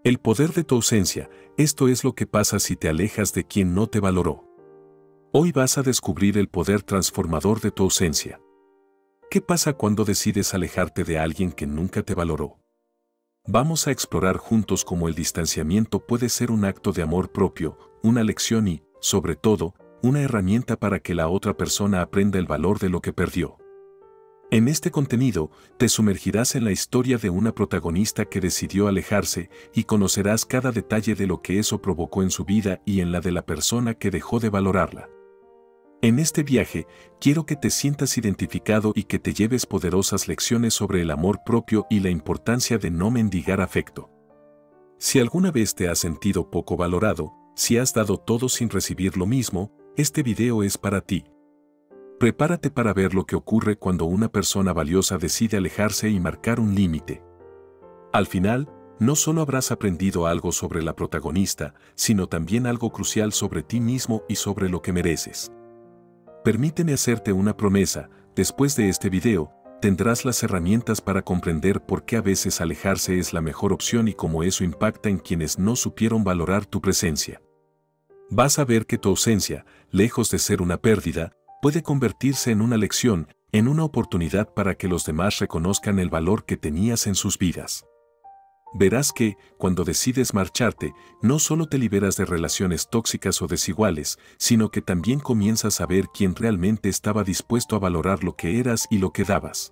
El poder de tu ausencia, esto es lo que pasa si te alejas de quien no te valoró. Hoy vas a descubrir el poder transformador de tu ausencia. ¿Qué pasa cuando decides alejarte de alguien que nunca te valoró? Vamos a explorar juntos cómo el distanciamiento puede ser un acto de amor propio, una lección y, sobre todo, una herramienta para que la otra persona aprenda el valor de lo que perdió. En este contenido, te sumergirás en la historia de una protagonista que decidió alejarse y conocerás cada detalle de lo que eso provocó en su vida y en la de la persona que dejó de valorarla. En este viaje, quiero que te sientas identificado y que te lleves poderosas lecciones sobre el amor propio y la importancia de no mendigar afecto. Si alguna vez te has sentido poco valorado, si has dado todo sin recibir lo mismo, este video es para ti. Prepárate para ver lo que ocurre cuando una persona valiosa decide alejarse y marcar un límite. Al final, no solo habrás aprendido algo sobre la protagonista, sino también algo crucial sobre ti mismo y sobre lo que mereces. Permíteme hacerte una promesa: después de este video, tendrás las herramientas para comprender por qué a veces alejarse es la mejor opción y cómo eso impacta en quienes no supieron valorar tu presencia. Vas a ver que tu ausencia, lejos de ser una pérdida, puede convertirse en una lección, en una oportunidad para que los demás reconozcan el valor que tenías en sus vidas. Verás que, cuando decides marcharte, no solo te liberas de relaciones tóxicas o desiguales, sino que también comienzas a ver quién realmente estaba dispuesto a valorar lo que eras y lo que dabas.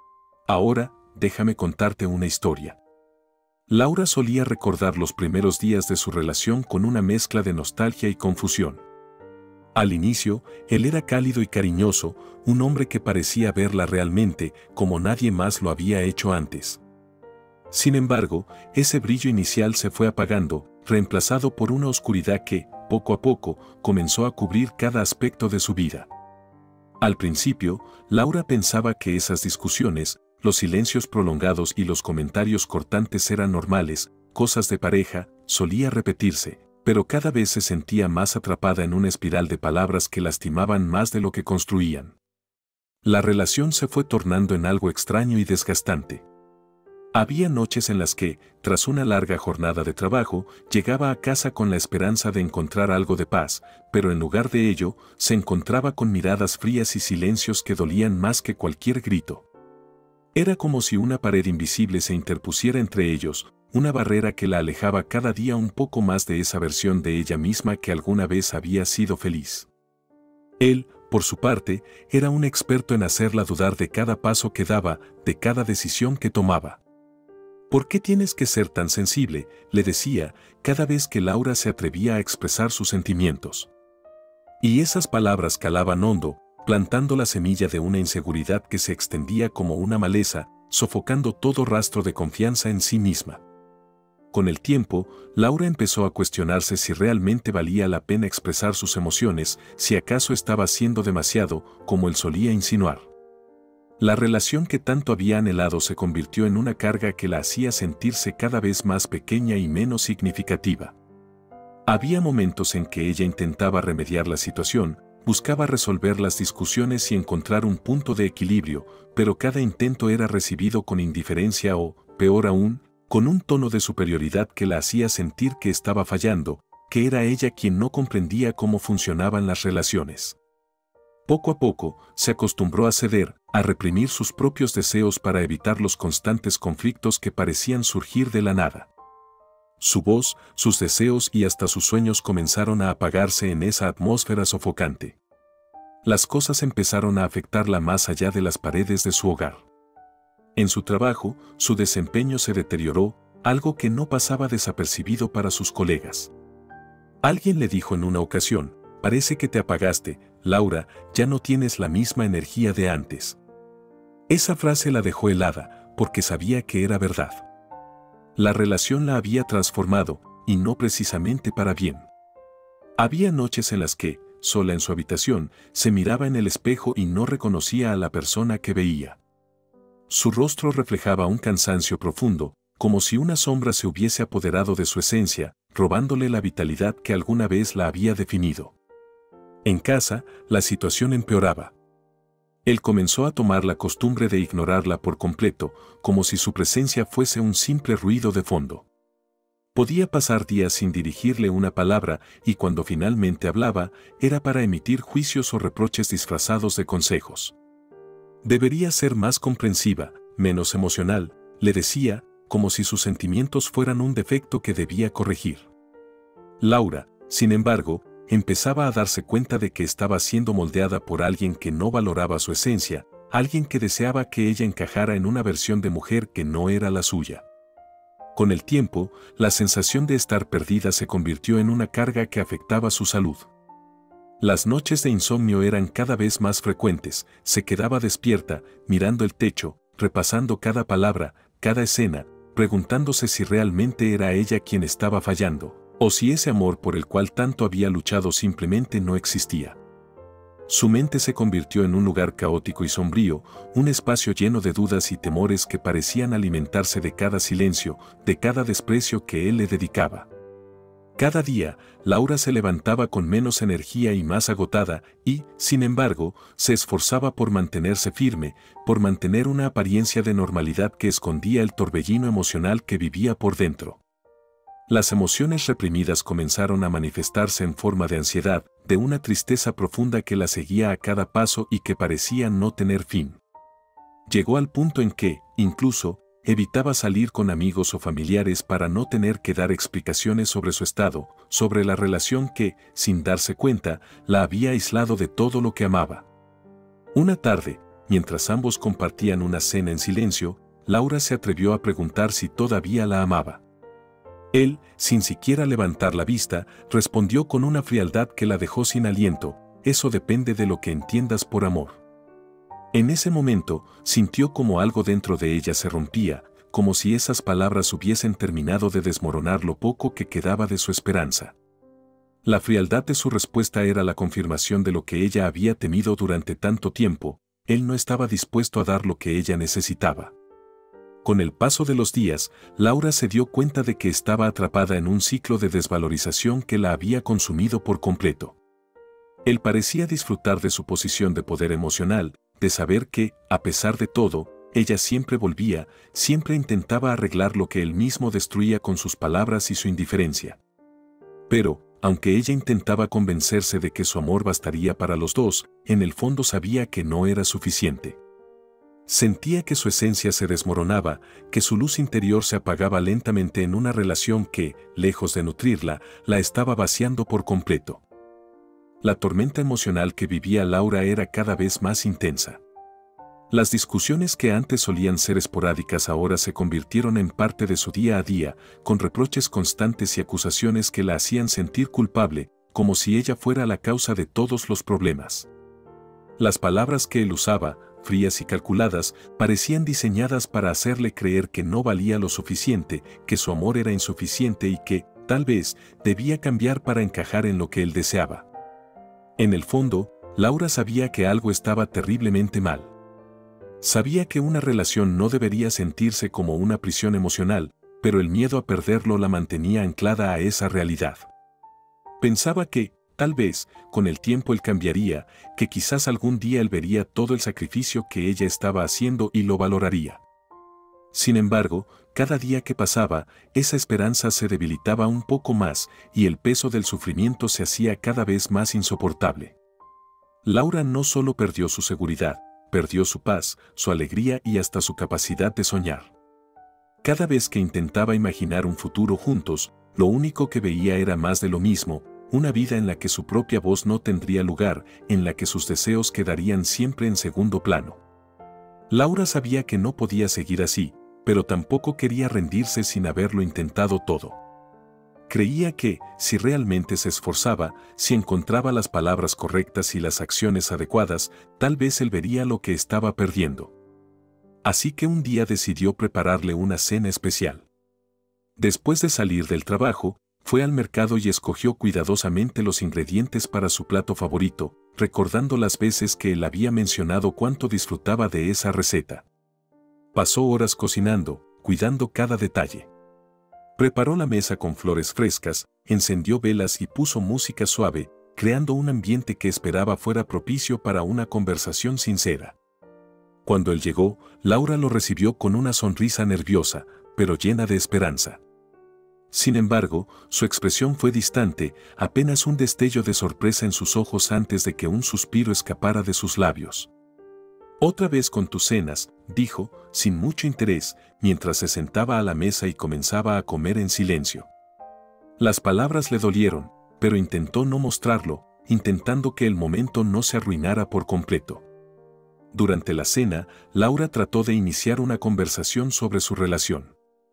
Ahora, déjame contarte una historia. Laura solía recordar los primeros días de su relación con una mezcla de nostalgia y confusión. Al inicio, él era cálido y cariñoso, un hombre que parecía verla realmente como nadie más lo había hecho antes. Sin embargo, ese brillo inicial se fue apagando, reemplazado por una oscuridad que, poco a poco, comenzó a cubrir cada aspecto de su vida. Al principio, Laura pensaba que esas discusiones, los silencios prolongados y los comentarios cortantes eran normales, cosas de pareja, solía repetirse, pero cada vez se sentía más atrapada en una espiral de palabras que lastimaban más de lo que construían. La relación se fue tornando en algo extraño y desgastante. Había noches en las que, tras una larga jornada de trabajo, llegaba a casa con la esperanza de encontrar algo de paz, pero en lugar de ello, se encontraba con miradas frías y silencios que dolían más que cualquier grito. Era como si una pared invisible se interpusiera entre ellos, una barrera que la alejaba cada día un poco más de esa versión de ella misma que alguna vez había sido feliz. Él, por su parte, era un experto en hacerla dudar de cada paso que daba, de cada decisión que tomaba. ¿Por qué tienes que ser tan sensible?, le decía, cada vez que Laura se atrevía a expresar sus sentimientos. Y esas palabras calaban hondo, plantando la semilla de una inseguridad que se extendía como una maleza, sofocando todo rastro de confianza en sí misma. Con el tiempo, Laura empezó a cuestionarse si realmente valía la pena expresar sus emociones, si acaso estaba haciendo demasiado, como él solía insinuar. La relación que tanto había anhelado se convirtió en una carga que la hacía sentirse cada vez más pequeña y menos significativa. Había momentos en que ella intentaba remediar la situación, buscaba resolver las discusiones y encontrar un punto de equilibrio, pero cada intento era recibido con indiferencia o, peor aún, con un tono de superioridad que la hacía sentir que estaba fallando, que era ella quien no comprendía cómo funcionaban las relaciones. Poco a poco, se acostumbró a ceder, a reprimir sus propios deseos para evitar los constantes conflictos que parecían surgir de la nada. Su voz, sus deseos y hasta sus sueños comenzaron a apagarse en esa atmósfera sofocante. Las cosas empezaron a afectarla más allá de las paredes de su hogar. En su trabajo, su desempeño se deterioró, algo que no pasaba desapercibido para sus colegas. Alguien le dijo en una ocasión: «Parece que te apagaste, Laura, ya no tienes la misma energía de antes». Esa frase la dejó helada, porque sabía que era verdad. La relación la había transformado, y no precisamente para bien. Había noches en las que, sola en su habitación, se miraba en el espejo y no reconocía a la persona que veía. Su rostro reflejaba un cansancio profundo, como si una sombra se hubiese apoderado de su esencia, robándole la vitalidad que alguna vez la había definido. En casa, la situación empeoraba. Él comenzó a tomar la costumbre de ignorarla por completo, como si su presencia fuese un simple ruido de fondo. Podía pasar días sin dirigirle una palabra y cuando finalmente hablaba, era para emitir juicios o reproches disfrazados de consejos. Debería ser más comprensiva, menos emocional, le decía, como si sus sentimientos fueran un defecto que debía corregir. Laura, sin embargo, empezaba a darse cuenta de que estaba siendo moldeada por alguien que no valoraba su esencia, alguien que deseaba que ella encajara en una versión de mujer que no era la suya. Con el tiempo, la sensación de estar perdida se convirtió en una carga que afectaba su salud. Las noches de insomnio eran cada vez más frecuentes, se quedaba despierta, mirando el techo, repasando cada palabra, cada escena, preguntándose si realmente era ella quien estaba fallando, o si ese amor por el cual tanto había luchado simplemente no existía. Su mente se convirtió en un lugar caótico y sombrío, un espacio lleno de dudas y temores que parecían alimentarse de cada silencio, de cada desprecio que él le dedicaba. Cada día, Laura se levantaba con menos energía y más agotada y, sin embargo, se esforzaba por mantenerse firme, por mantener una apariencia de normalidad que escondía el torbellino emocional que vivía por dentro. Las emociones reprimidas comenzaron a manifestarse en forma de ansiedad, de una tristeza profunda que la seguía a cada paso y que parecía no tener fin. Llegó al punto en que, incluso, evitaba salir con amigos o familiares para no tener que dar explicaciones sobre su estado, sobre la relación que, sin darse cuenta, la había aislado de todo lo que amaba. Una tarde, mientras ambos compartían una cena en silencio, Laura se atrevió a preguntar si todavía la amaba. Él, sin siquiera levantar la vista, respondió con una frialdad que la dejó sin aliento: eso depende de lo que entiendas por amor. En ese momento, sintió como algo dentro de ella se rompía, como si esas palabras hubiesen terminado de desmoronar lo poco que quedaba de su esperanza. La frialdad de su respuesta era la confirmación de lo que ella había temido durante tanto tiempo: él no estaba dispuesto a dar lo que ella necesitaba. Con el paso de los días, Laura se dio cuenta de que estaba atrapada en un ciclo de desvalorización que la había consumido por completo. Él parecía disfrutar de su posición de poder emocional, de saber que, a pesar de todo, ella siempre volvía, siempre intentaba arreglar lo que él mismo destruía con sus palabras y su indiferencia. Pero, aunque ella intentaba convencerse de que su amor bastaría para los dos, en el fondo sabía que no era suficiente. Sentía que su esencia se desmoronaba, que su luz interior se apagaba lentamente en una relación que, lejos de nutrirla, la estaba vaciando por completo. La tormenta emocional que vivía Laura era cada vez más intensa. Las discusiones que antes solían ser esporádicas ahora se convirtieron en parte de su día a día, con reproches constantes y acusaciones que la hacían sentir culpable, como si ella fuera la causa de todos los problemas. Las palabras que él usaba, frías y calculadas, parecían diseñadas para hacerle creer que no valía lo suficiente, que su amor era insuficiente y que, tal vez, debía cambiar para encajar en lo que él deseaba. En el fondo, Laura sabía que algo estaba terriblemente mal. Sabía que una relación no debería sentirse como una prisión emocional, pero el miedo a perderlo la mantenía anclada a esa realidad. Pensaba que, tal vez, con el tiempo él cambiaría, que quizás algún día él vería todo el sacrificio que ella estaba haciendo y lo valoraría. Sin embargo, cada día que pasaba, esa esperanza se debilitaba un poco más y el peso del sufrimiento se hacía cada vez más insoportable. Laura no solo perdió su seguridad, perdió su paz, su alegría y hasta su capacidad de soñar. Cada vez que intentaba imaginar un futuro juntos, lo único que veía era más de lo mismo, una vida en la que su propia voz no tendría lugar, en la que sus deseos quedarían siempre en segundo plano. Laura sabía que no podía seguir así, pero tampoco quería rendirse sin haberlo intentado todo. Creía que, si realmente se esforzaba, si encontraba las palabras correctas y las acciones adecuadas, tal vez él vería lo que estaba perdiendo. Así que un día decidió prepararle una cena especial. Después de salir del trabajo, fue al mercado y escogió cuidadosamente los ingredientes para su plato favorito, recordando las veces que él había mencionado cuánto disfrutaba de esa receta. Pasó horas cocinando, cuidando cada detalle. Preparó la mesa con flores frescas, encendió velas y puso música suave, creando un ambiente que esperaba fuera propicio para una conversación sincera. Cuando él llegó, Laura lo recibió con una sonrisa nerviosa, pero llena de esperanza. Sin embargo, su expresión fue distante, apenas un destello de sorpresa en sus ojos antes de que un suspiro escapara de sus labios. «Otra vez con tus cenas», dijo, sin mucho interés, mientras se sentaba a la mesa y comenzaba a comer en silencio. Las palabras le dolieron, pero intentó no mostrarlo, intentando que el momento no se arruinara por completo. Durante la cena, Laura trató de iniciar una conversación sobre su relación.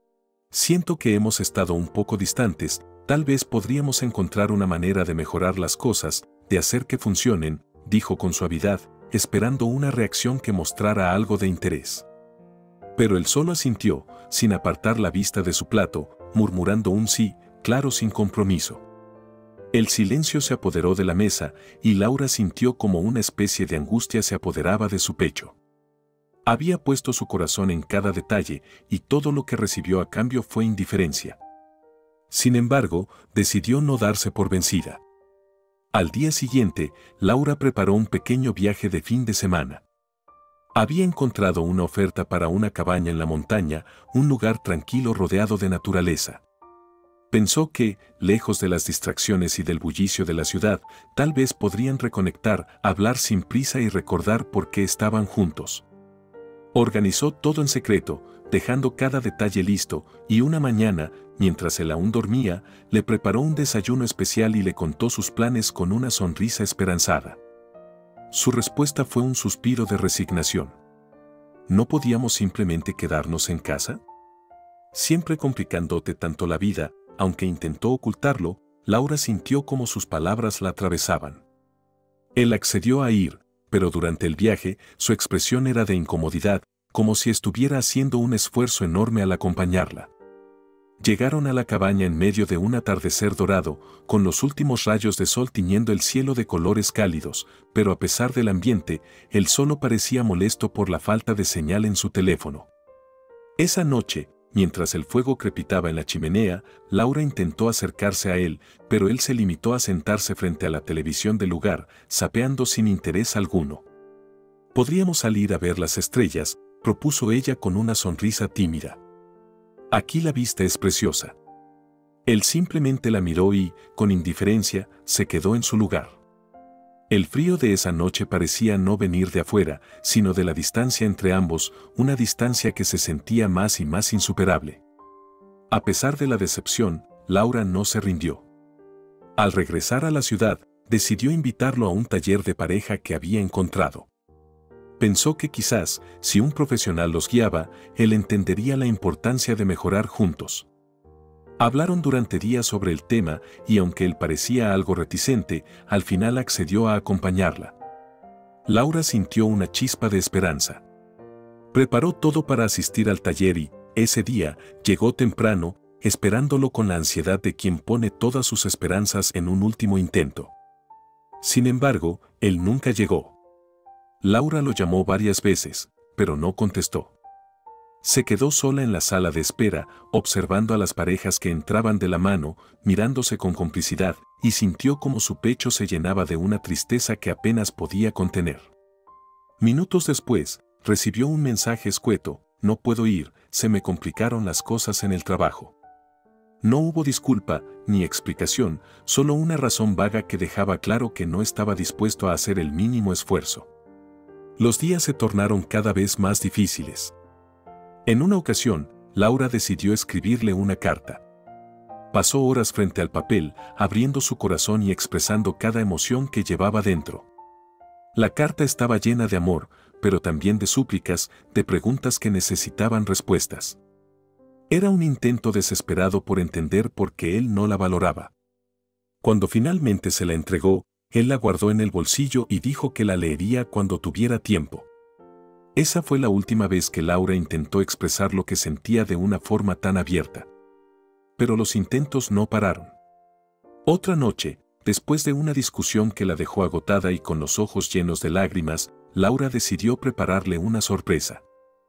«Siento que hemos estado un poco distantes, tal vez podríamos encontrar una manera de mejorar las cosas, de hacer que funcionen», dijo con suavidad, esperando una reacción que mostrara algo de interés. Pero él solo asintió, sin apartar la vista de su plato, murmurando un sí, claro, sin compromiso. El silencio se apoderó de la mesa y Laura sintió como una especie de angustia se apoderaba de su pecho. Había puesto su corazón en cada detalle y todo lo que recibió a cambio fue indiferencia. Sin embargo, decidió no darse por vencida. Al día siguiente, Laura preparó un pequeño viaje de fin de semana. Había encontrado una oferta para una cabaña en la montaña, un lugar tranquilo rodeado de naturaleza. Pensó que, lejos de las distracciones y del bullicio de la ciudad, tal vez podrían reconectar, hablar sin prisa y recordar por qué estaban juntos. Organizó todo en secreto, dejando cada detalle listo, y una mañana, mientras él aún dormía, le preparó un desayuno especial y le contó sus planes con una sonrisa esperanzada. Su respuesta fue un suspiro de resignación. ¿No podíamos simplemente quedarnos en casa? Siempre complicándote tanto la vida. Aunque intentó ocultarlo, Laura sintió como sus palabras la atravesaban. Él accedió a ir, pero durante el viaje, su expresión era de incomodidad, como si estuviera haciendo un esfuerzo enorme al acompañarla. Llegaron a la cabaña en medio de un atardecer dorado, con los últimos rayos de sol tiñendo el cielo de colores cálidos, pero a pesar del ambiente, él solo parecía molesto por la falta de señal en su teléfono. Esa noche, mientras el fuego crepitaba en la chimenea, Laura intentó acercarse a él, pero él se limitó a sentarse frente a la televisión del lugar, zapeando sin interés alguno. «Podríamos salir a ver las estrellas», propuso ella con una sonrisa tímida. «Aquí la vista es preciosa». Él simplemente la miró y, con indiferencia, se quedó en su lugar. El frío de esa noche parecía no venir de afuera, sino de la distancia entre ambos, una distancia que se sentía más y más insuperable. A pesar de la decepción, Laura no se rindió. Al regresar a la ciudad, decidió invitarlo a un taller de pareja que había encontrado. Pensó que quizás, si un profesional los guiaba, él entendería la importancia de mejorar juntos. Hablaron durante días sobre el tema y aunque él parecía algo reticente, al final accedió a acompañarla. Laura sintió una chispa de esperanza. Preparó todo para asistir al taller y, ese día, llegó temprano, esperándolo con la ansiedad de quien pone todas sus esperanzas en un último intento. Sin embargo, él nunca llegó. Laura lo llamó varias veces, pero no contestó. Se quedó sola en la sala de espera, observando a las parejas que entraban de la mano, mirándose con complicidad, y sintió como su pecho se llenaba de una tristeza que apenas podía contener. Minutos después, recibió un mensaje escueto: «No puedo ir, se me complicaron las cosas en el trabajo». No hubo disculpa, ni explicación, solo una razón vaga que dejaba claro que no estaba dispuesto a hacer el mínimo esfuerzo. Los días se tornaron cada vez más difíciles. En una ocasión, Laura decidió escribirle una carta. Pasó horas frente al papel, abriendo su corazón y expresando cada emoción que llevaba dentro. La carta estaba llena de amor, pero también de súplicas, de preguntas que necesitaban respuestas. Era un intento desesperado por entender por qué él no la valoraba. Cuando finalmente se la entregó, él la guardó en el bolsillo y dijo que la leería cuando tuviera tiempo. Esa fue la última vez que Laura intentó expresar lo que sentía de una forma tan abierta. Pero los intentos no pararon. Otra noche, después de una discusión que la dejó agotada y con los ojos llenos de lágrimas, Laura decidió prepararle una sorpresa.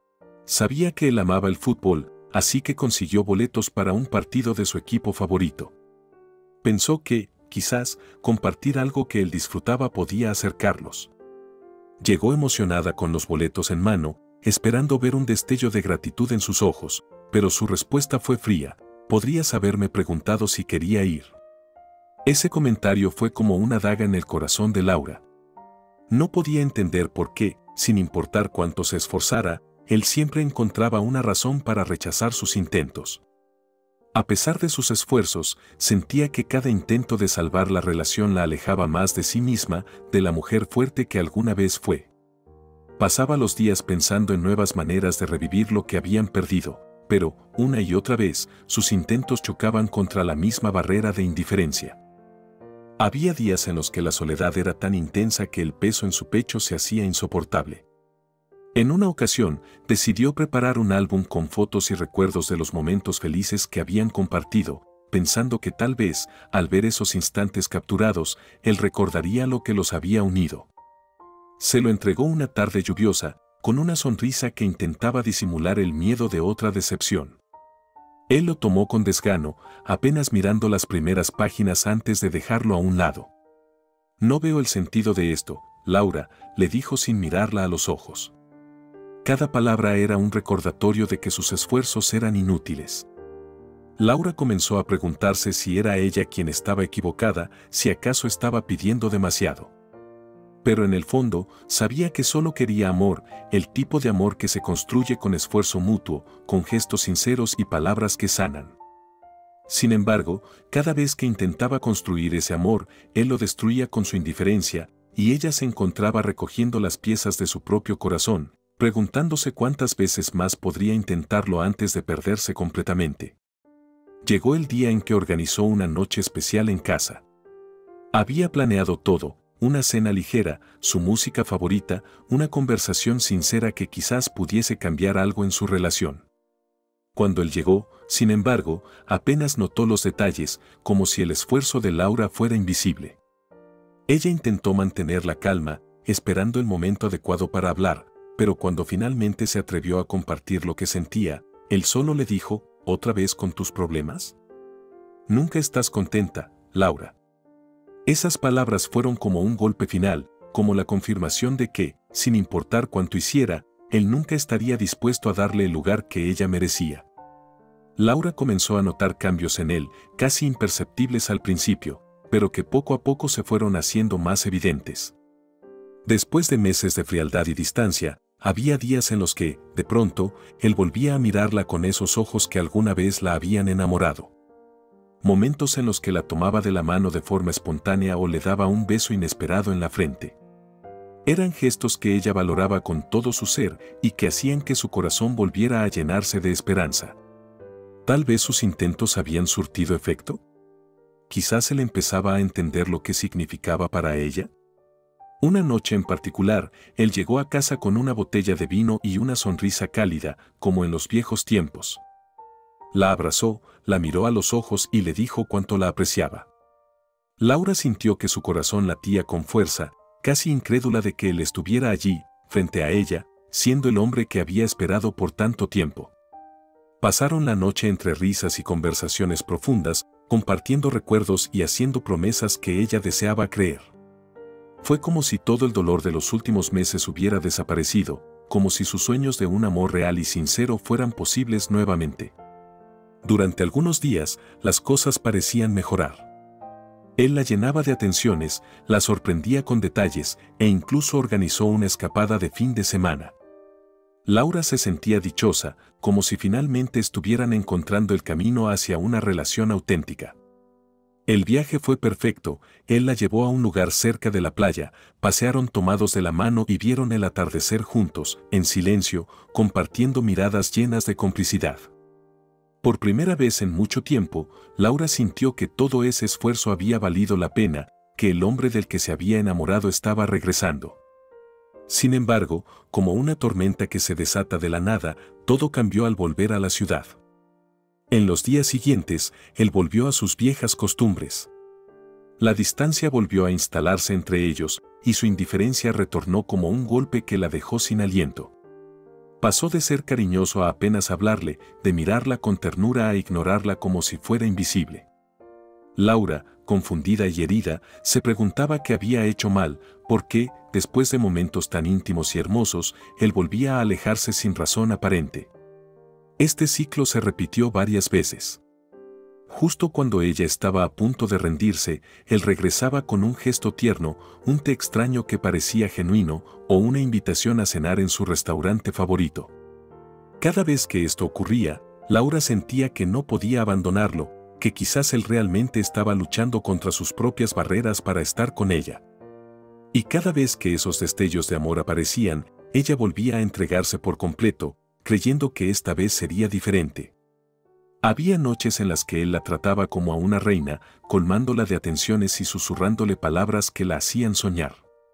Sabía que él amaba el fútbol, así que consiguió boletos para un partido de su equipo favorito. Pensó que, quizás, compartir algo que él disfrutaba podía acercarlos. Llegó emocionada con los boletos en mano, esperando ver un destello de gratitud en sus ojos, pero su respuesta fue fría: Podrías haberme preguntado si quería ir. Ese comentario fue como una daga en el corazón de Laura. No podía entender por qué, sin importar cuánto se esforzara, él siempre encontraba una razón para rechazar sus intentos. A pesar de sus esfuerzos, sentía que cada intento de salvar la relación la alejaba más de sí misma, de la mujer fuerte que alguna vez fue. Pasaba los días pensando en nuevas maneras de revivir lo que habían perdido, pero, una y otra vez, sus intentos chocaban contra la misma barrera de indiferencia. Había días en los que la soledad era tan intensa que el peso en su pecho se hacía insoportable. En una ocasión, decidió preparar un álbum con fotos y recuerdos de los momentos felices que habían compartido, pensando que tal vez, al ver esos instantes capturados, él recordaría lo que los había unido. Se lo entregó una tarde lluviosa, con una sonrisa que intentaba disimular el miedo de otra decepción. Él lo tomó con desgano, apenas mirando las primeras páginas antes de dejarlo a un lado. «No veo el sentido de esto, Laura», le dijo sin mirarla a los ojos. Cada palabra era un recordatorio de que sus esfuerzos eran inútiles. Laura comenzó a preguntarse si era ella quien estaba equivocada, si acaso estaba pidiendo demasiado. Pero en el fondo, sabía que solo quería amor, el tipo de amor que se construye con esfuerzo mutuo, con gestos sinceros y palabras que sanan. Sin embargo, cada vez que intentaba construir ese amor, él lo destruía con su indiferencia, y ella se encontraba recogiendo las piezas de su propio corazón, preguntándose cuántas veces más podría intentarlo antes de perderse completamente. Llegó el día en que organizó una noche especial en casa. Había planeado todo. Una cena ligera, su música favorita, una conversación sincera que quizás pudiese cambiar algo en su relación. Cuando él llegó, sin embargo, apenas notó los detalles, como si el esfuerzo de Laura fuera invisible. Ella intentó mantener la calma, esperando el momento adecuado para hablar, pero cuando finalmente se atrevió a compartir lo que sentía, él solo le dijo: «¿Otra vez con tus problemas? Nunca estás contenta, Laura». Esas palabras fueron como un golpe final, como la confirmación de que, sin importar cuánto hiciera, él nunca estaría dispuesto a darle el lugar que ella merecía. Laura comenzó a notar cambios en él, casi imperceptibles al principio, pero que poco a poco se fueron haciendo más evidentes. Después de meses de frialdad y distancia, había días en los que, de pronto, él volvía a mirarla con esos ojos que alguna vez la habían enamorado. Momentos en los que la tomaba de la mano de forma espontánea o le daba un beso inesperado en la frente. Eran gestos que ella valoraba con todo su ser y que hacían que su corazón volviera a llenarse de esperanza. Tal vez sus intentos habían surtido efecto. Quizás él empezaba a entender lo que significaba para ella. Una noche en particular, él llegó a casa con una botella de vino y una sonrisa cálida, como en los viejos tiempos. La abrazó, la miró a los ojos y le dijo cuánto la apreciaba. Laura sintió que su corazón latía con fuerza, casi incrédula de que él estuviera allí, frente a ella, siendo el hombre que había esperado por tanto tiempo. Pasaron la noche entre risas y conversaciones profundas, compartiendo recuerdos y haciendo promesas que ella deseaba creer. Fue como si todo el dolor de los últimos meses hubiera desaparecido, como si sus sueños de un amor real y sincero fueran posibles nuevamente. Durante algunos días, las cosas parecían mejorar. Él la llenaba de atenciones, la sorprendía con detalles e incluso organizó una escapada de fin de semana. Laura se sentía dichosa, como si finalmente estuvieran encontrando el camino hacia una relación auténtica. El viaje fue perfecto, él la llevó a un lugar cerca de la playa, pasearon tomados de la mano y vieron el atardecer juntos, en silencio, compartiendo miradas llenas de complicidad. Por primera vez en mucho tiempo, Laura sintió que todo ese esfuerzo había valido la pena, que el hombre del que se había enamorado estaba regresando. Sin embargo, como una tormenta que se desata de la nada, todo cambió al volver a la ciudad. En los días siguientes, él volvió a sus viejas costumbres. La distancia volvió a instalarse entre ellos, y su indiferencia retornó como un golpe que la dejó sin aliento. Pasó de ser cariñoso a apenas hablarle, de mirarla con ternura a ignorarla como si fuera invisible. Laura, confundida y herida, se preguntaba qué había hecho mal, por qué, después de momentos tan íntimos y hermosos, él volvía a alejarse sin razón aparente. Este ciclo se repitió varias veces. Justo cuando ella estaba a punto de rendirse, él regresaba con un gesto tierno, un té extraño que parecía genuino, o una invitación a cenar en su restaurante favorito. Cada vez que esto ocurría, Laura sentía que no podía abandonarlo, que quizás él realmente estaba luchando contra sus propias barreras para estar con ella. Y cada vez que esos destellos de amor aparecían, ella volvía a entregarse por completo, creyendo que esta vez sería diferente. Había noches en las que él la trataba como a una reina, colmándola de atenciones y susurrándole palabras que la hacían soñar.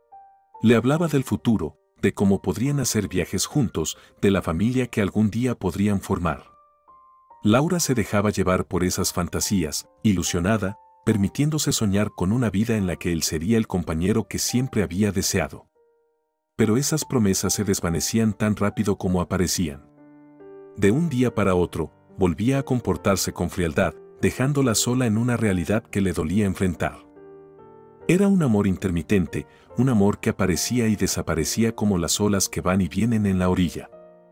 Le hablaba del futuro, de cómo podrían hacer viajes juntos, de la familia que algún día podrían formar. Laura se dejaba llevar por esas fantasías, ilusionada, permitiéndose soñar con una vida en la que él sería el compañero que siempre había deseado. Pero esas promesas se desvanecían tan rápido como aparecían. De un día para otro, volvía a comportarse con frialdad, dejándola sola en una realidad que le dolía enfrentar. Era un amor intermitente, un amor que aparecía y desaparecía como las olas que van y vienen en la orilla.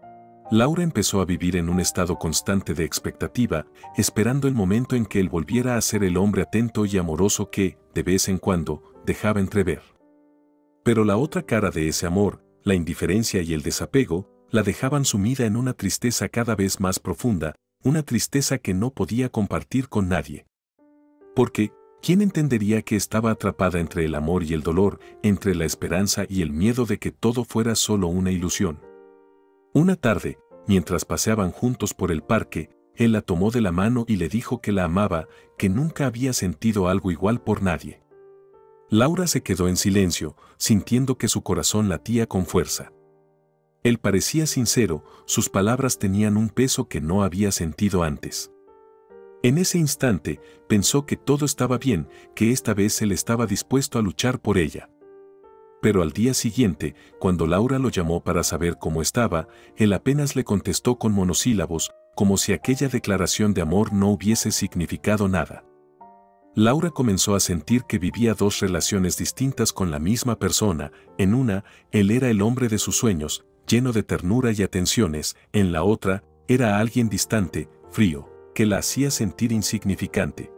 Laura empezó a vivir en un estado constante de expectativa, esperando el momento en que él volviera a ser el hombre atento y amoroso que, de vez en cuando, dejaba entrever. Pero la otra cara de ese amor, la indiferencia y el desapego, la dejaban sumida en una tristeza cada vez más profunda, una tristeza que no podía compartir con nadie. Porque, ¿quién entendería que estaba atrapada entre el amor y el dolor, entre la esperanza y el miedo de que todo fuera solo una ilusión? Una tarde, mientras paseaban juntos por el parque, él la tomó de la mano y le dijo que la amaba, que nunca había sentido algo igual por nadie. Laura se quedó en silencio, sintiendo que su corazón latía con fuerza. Él parecía sincero, sus palabras tenían un peso que no había sentido antes. En ese instante, pensó que todo estaba bien, que esta vez él estaba dispuesto a luchar por ella. Pero al día siguiente, cuando Laura lo llamó para saber cómo estaba, él apenas le contestó con monosílabos, como si aquella declaración de amor no hubiese significado nada. Laura comenzó a sentir que vivía dos relaciones distintas con la misma persona. En una, él era el hombre de sus sueños, lleno de ternura y atenciones; en la otra, era alguien distante, frío, que la hacía sentir insignificante.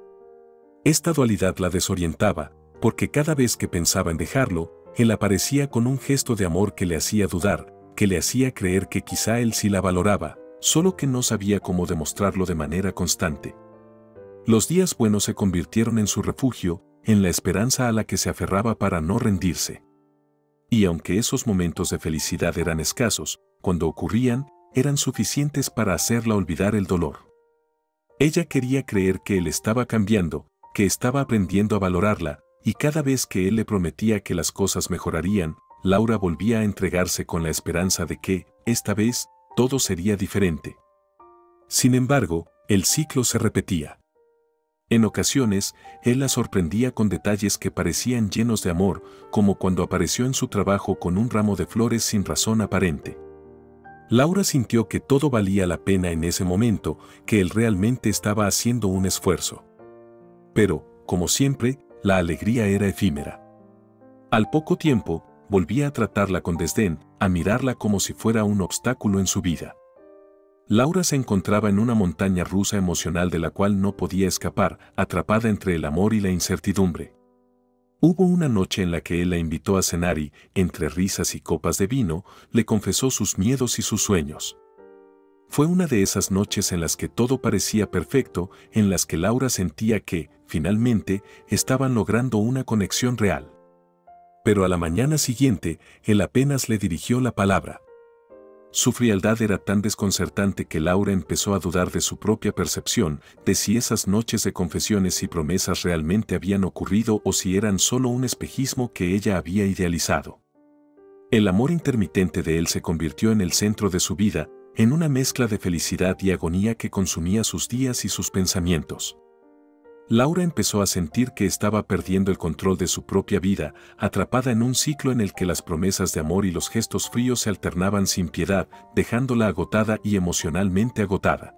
Esta dualidad la desorientaba, porque cada vez que pensaba en dejarlo, él aparecía con un gesto de amor que le hacía dudar, que le hacía creer que quizá él sí la valoraba, solo que no sabía cómo demostrarlo de manera constante. Los días buenos se convirtieron en su refugio, en la esperanza a la que se aferraba para no rendirse. Y aunque esos momentos de felicidad eran escasos, cuando ocurrían, eran suficientes para hacerla olvidar el dolor. Ella quería creer que él estaba cambiando, que estaba aprendiendo a valorarla, y cada vez que él le prometía que las cosas mejorarían, Laura volvía a entregarse con la esperanza de que, esta vez, todo sería diferente. Sin embargo, el ciclo se repetía. En ocasiones, él la sorprendía con detalles que parecían llenos de amor, como cuando apareció en su trabajo con un ramo de flores sin razón aparente. Laura sintió que todo valía la pena en ese momento, que él realmente estaba haciendo un esfuerzo. Pero, como siempre, la alegría era efímera. Al poco tiempo, volvía a tratarla con desdén, a mirarla como si fuera un obstáculo en su vida. Laura se encontraba en una montaña rusa emocional de la cual no podía escapar, atrapada entre el amor y la incertidumbre. Hubo una noche en la que él la invitó a cenar y, entre risas y copas de vino, le confesó sus miedos y sus sueños. Fue una de esas noches en las que todo parecía perfecto, en las que Laura sentía que, finalmente, estaban logrando una conexión real. Pero a la mañana siguiente, él apenas le dirigió la palabra. Su frialdad era tan desconcertante que Laura empezó a dudar de su propia percepción, de si esas noches de confesiones y promesas realmente habían ocurrido o si eran solo un espejismo que ella había idealizado. El amor intermitente de él se convirtió en el centro de su vida, en una mezcla de felicidad y agonía que consumía sus días y sus pensamientos. Laura empezó a sentir que estaba perdiendo el control de su propia vida, atrapada en un ciclo en el que las promesas de amor y los gestos fríos se alternaban sin piedad, dejándola agotada y emocionalmente agotada.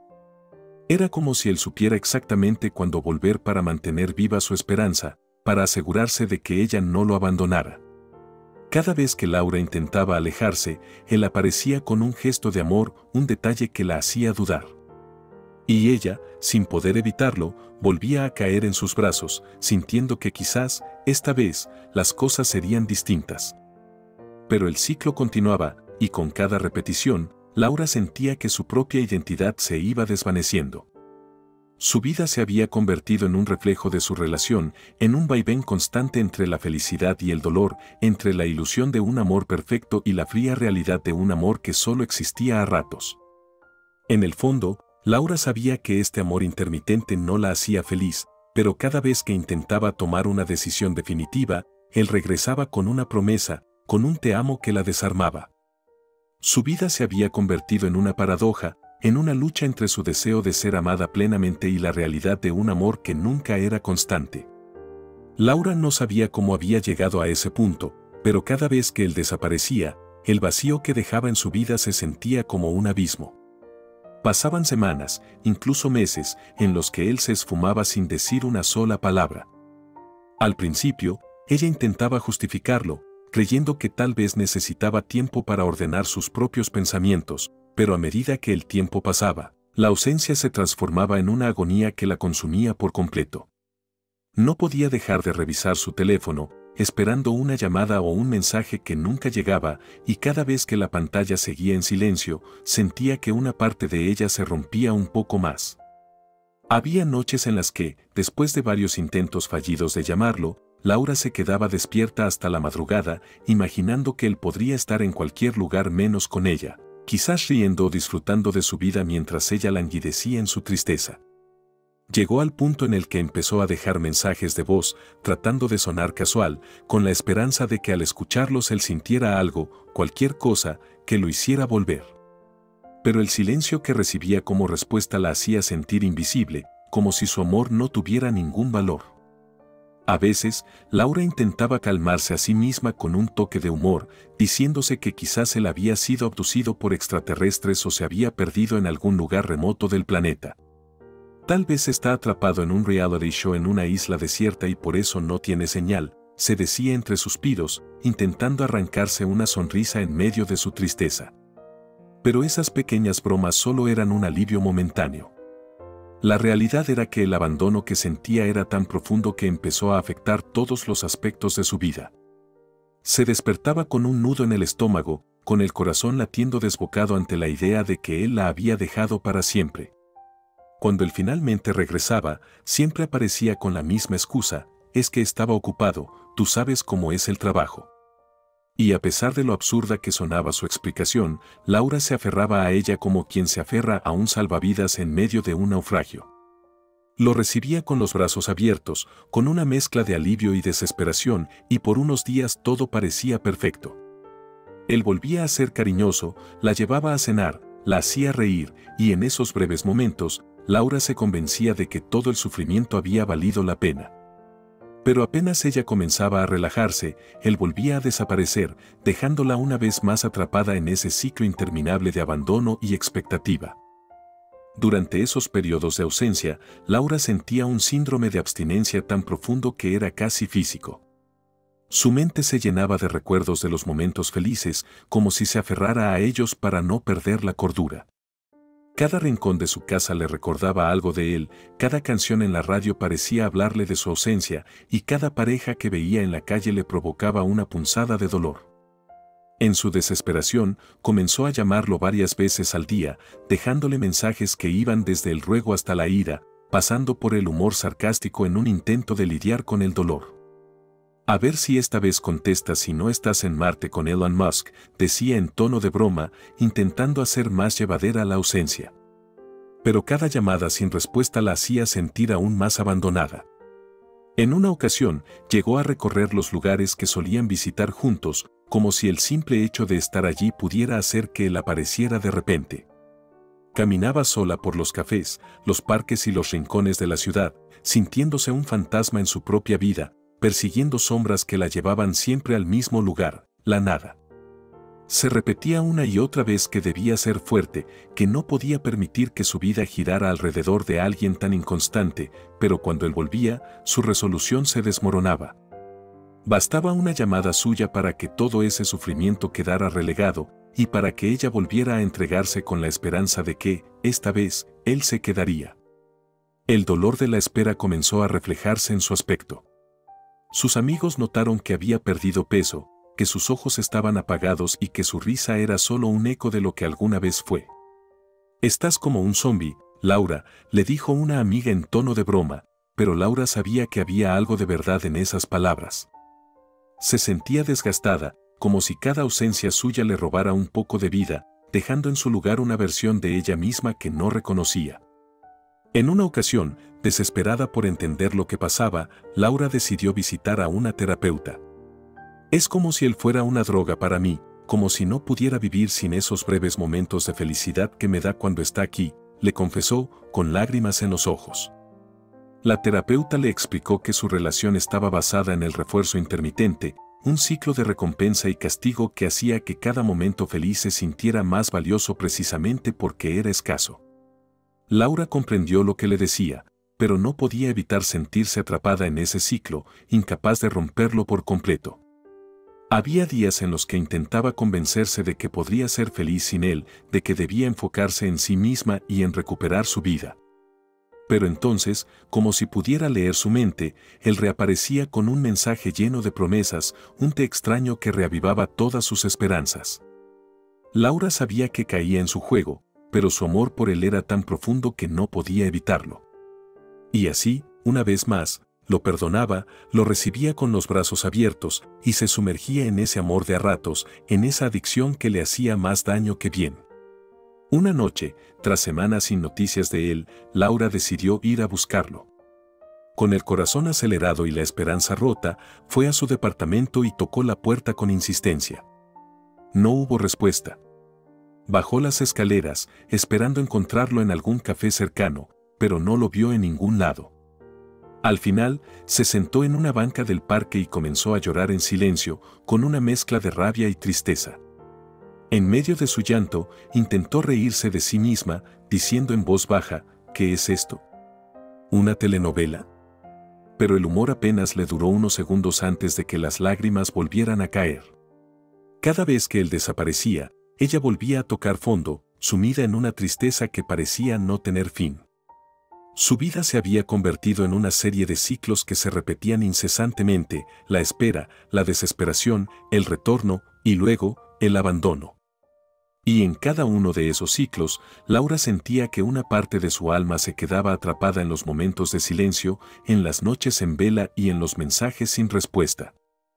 Era como si él supiera exactamente cuándo volver para mantener viva su esperanza, para asegurarse de que ella no lo abandonara. Cada vez que Laura intentaba alejarse, él aparecía con un gesto de amor, un detalle que la hacía dudar. Y ella, sin poder evitarlo, volvía a caer en sus brazos, sintiendo que quizás, esta vez, las cosas serían distintas. Pero el ciclo continuaba, y con cada repetición, Laura sentía que su propia identidad se iba desvaneciendo. Su vida se había convertido en un reflejo de su relación, en un vaivén constante entre la felicidad y el dolor, entre la ilusión de un amor perfecto y la fría realidad de un amor que solo existía a ratos. En el fondo, Laura sabía que este amor intermitente no la hacía feliz, pero cada vez que intentaba tomar una decisión definitiva, él regresaba con una promesa, con un te amo que la desarmaba. Su vida se había convertido en una paradoja, en una lucha entre su deseo de ser amada plenamente y la realidad de un amor que nunca era constante. Laura no sabía cómo había llegado a ese punto, pero cada vez que él desaparecía, el vacío que dejaba en su vida se sentía como un abismo. Pasaban semanas, incluso meses, en los que él se esfumaba sin decir una sola palabra. Al principio, ella intentaba justificarlo, creyendo que tal vez necesitaba tiempo para ordenar sus propios pensamientos, pero a medida que el tiempo pasaba, la ausencia se transformaba en una agonía que la consumía por completo. No podía dejar de revisar su teléfono, esperando una llamada o un mensaje que nunca llegaba, y cada vez que la pantalla seguía en silencio, sentía que una parte de ella se rompía un poco más. Había noches en las que, después de varios intentos fallidos de llamarlo, Laura se quedaba despierta hasta la madrugada, imaginando que él podría estar en cualquier lugar menos con ella, quizás riendo o disfrutando de su vida mientras ella languidecía en su tristeza. Llegó al punto en el que empezó a dejar mensajes de voz, tratando de sonar casual, con la esperanza de que al escucharlos él sintiera algo, cualquier cosa, que lo hiciera volver. Pero el silencio que recibía como respuesta la hacía sentir invisible, como si su amor no tuviera ningún valor. A veces, Laura intentaba calmarse a sí misma con un toque de humor, diciéndose que quizás él había sido abducido por extraterrestres o se había perdido en algún lugar remoto del planeta. Tal vez está atrapado en un reality show en una isla desierta y por eso no tiene señal, se decía entre suspiros, intentando arrancarse una sonrisa en medio de su tristeza. Pero esas pequeñas bromas solo eran un alivio momentáneo. La realidad era que el abandono que sentía era tan profundo que empezó a afectar todos los aspectos de su vida. Se despertaba con un nudo en el estómago, con el corazón latiendo desbocado ante la idea de que él la había dejado para siempre. Cuando él finalmente regresaba, siempre aparecía con la misma excusa, es que estaba ocupado, tú sabes cómo es el trabajo. Y a pesar de lo absurda que sonaba su explicación, Laura se aferraba a ella como quien se aferra a un salvavidas en medio de un naufragio. Lo recibía con los brazos abiertos, con una mezcla de alivio y desesperación, y por unos días todo parecía perfecto. Él volvía a ser cariñoso, la llevaba a cenar, la hacía reír, y en esos breves momentos, Laura se convencía de que todo el sufrimiento había valido la pena. Pero apenas ella comenzaba a relajarse, él volvía a desaparecer, dejándola una vez más atrapada en ese ciclo interminable de abandono y expectativa. Durante esos periodos de ausencia, Laura sentía un síndrome de abstinencia tan profundo que era casi físico. Su mente se llenaba de recuerdos de los momentos felices, como si se aferrara a ellos para no perder la cordura. Cada rincón de su casa le recordaba algo de él, cada canción en la radio parecía hablarle de su ausencia, y cada pareja que veía en la calle le provocaba una punzada de dolor. En su desesperación, comenzó a llamarlo varias veces al día, dejándole mensajes que iban desde el ruego hasta la ira, pasando por el humor sarcástico en un intento de lidiar con el dolor. A ver si esta vez contestas si no estás en Marte con Elon Musk, decía en tono de broma, intentando hacer más llevadera la ausencia. Pero cada llamada sin respuesta la hacía sentir aún más abandonada. En una ocasión, llegó a recorrer los lugares que solían visitar juntos, como si el simple hecho de estar allí pudiera hacer que él apareciera de repente. Caminaba sola por los cafés, los parques y los rincones de la ciudad, sintiéndose un fantasma en su propia vida, persiguiendo sombras que la llevaban siempre al mismo lugar, la nada. Se repetía una y otra vez que debía ser fuerte, que no podía permitir que su vida girara alrededor de alguien tan inconstante, pero cuando él volvía, su resolución se desmoronaba. Bastaba una llamada suya para que todo ese sufrimiento quedara relegado, y para que ella volviera a entregarse con la esperanza de que, esta vez, él se quedaría. El dolor de la espera comenzó a reflejarse en su aspecto. Sus amigos notaron que había perdido peso, que sus ojos estaban apagados y que su risa era solo un eco de lo que alguna vez fue. «Estás como un zombi, Laura», le dijo una amiga en tono de broma, pero Laura sabía que había algo de verdad en esas palabras. Se sentía desgastada, como si cada ausencia suya le robara un poco de vida, dejando en su lugar una versión de ella misma que no reconocía. En una ocasión, desesperada por entender lo que pasaba, Laura decidió visitar a una terapeuta. «Es como si él fuera una droga para mí, como si no pudiera vivir sin esos breves momentos de felicidad que me da cuando está aquí», le confesó, con lágrimas en los ojos. La terapeuta le explicó que su relación estaba basada en el refuerzo intermitente, un ciclo de recompensa y castigo que hacía que cada momento feliz se sintiera más valioso precisamente porque era escaso. Laura comprendió lo que le decía, pero no podía evitar sentirse atrapada en ese ciclo, incapaz de romperlo por completo. Había días en los que intentaba convencerse de que podría ser feliz sin él, de que debía enfocarse en sí misma y en recuperar su vida. Pero entonces, como si pudiera leer su mente, él reaparecía con un mensaje lleno de promesas, un té extraño que reavivaba todas sus esperanzas. Laura sabía que caía en su juego, pero su amor por él era tan profundo que no podía evitarlo. Y así, una vez más, lo perdonaba, lo recibía con los brazos abiertos y se sumergía en ese amor de a ratos, en esa adicción que le hacía más daño que bien. Una noche, tras semanas sin noticias de él, Laura decidió ir a buscarlo. Con el corazón acelerado y la esperanza rota, fue a su departamento y tocó la puerta con insistencia. No hubo respuesta. Bajó las escaleras, esperando encontrarlo en algún café cercano, pero no lo vio en ningún lado. Al final, se sentó en una banca del parque y comenzó a llorar en silencio, con una mezcla de rabia y tristeza. En medio de su llanto, intentó reírse de sí misma, diciendo en voz baja, «¿Qué es esto? ¿Una telenovela?». Pero el humor apenas le duró unos segundos antes de que las lágrimas volvieran a caer. Cada vez que él desaparecía, ella volvía a tocar fondo, sumida en una tristeza que parecía no tener fin. Su vida se había convertido en una serie de ciclos que se repetían incesantemente: la espera, la desesperación, el retorno y luego, el abandono. Y en cada uno de esos ciclos, Laura sentía que una parte de su alma se quedaba atrapada en los momentos de silencio, en las noches en vela y en los mensajes sin respuesta.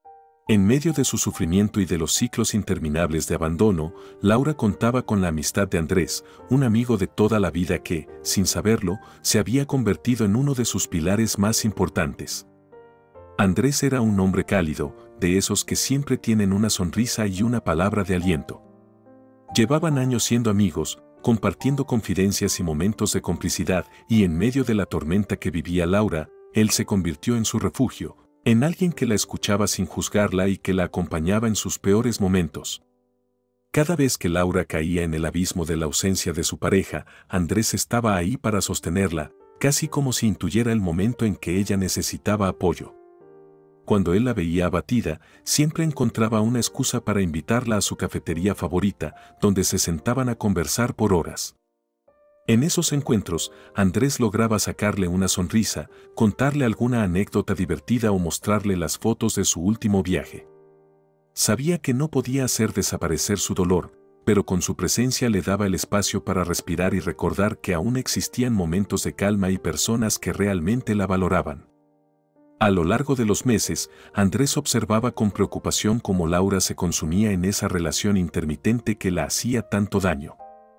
En medio de su sufrimiento y de los ciclos interminables de abandono, Laura contaba con la amistad de Andrés, un amigo de toda la vida que, sin saberlo, se había convertido en uno de sus pilares más importantes. Andrés era un hombre cálido, de esos que siempre tienen una sonrisa y una palabra de aliento. Llevaban años siendo amigos, compartiendo confidencias y momentos de complicidad, y en medio de la tormenta que vivía Laura, él se convirtió en su refugio, en alguien que la escuchaba sin juzgarla y que la acompañaba en sus peores momentos. Cada vez que Laura caía en el abismo de la ausencia de su pareja, Andrés estaba ahí para sostenerla, casi como si intuyera el momento en que ella necesitaba apoyo. Cuando él la veía abatida, siempre encontraba una excusa para invitarla a su cafetería favorita, donde se sentaban a conversar por horas. En esos encuentros, Andrés lograba sacarle una sonrisa, contarle alguna anécdota divertida o mostrarle las fotos de su último viaje. Sabía que no podía hacer desaparecer su dolor, pero con su presencia le daba el espacio para respirar y recordar que aún existían momentos de calma y personas que realmente la valoraban. A lo largo de los meses, Andrés observaba con preocupación cómo Laura se consumía en esa relación intermitente que la hacía tanto daño.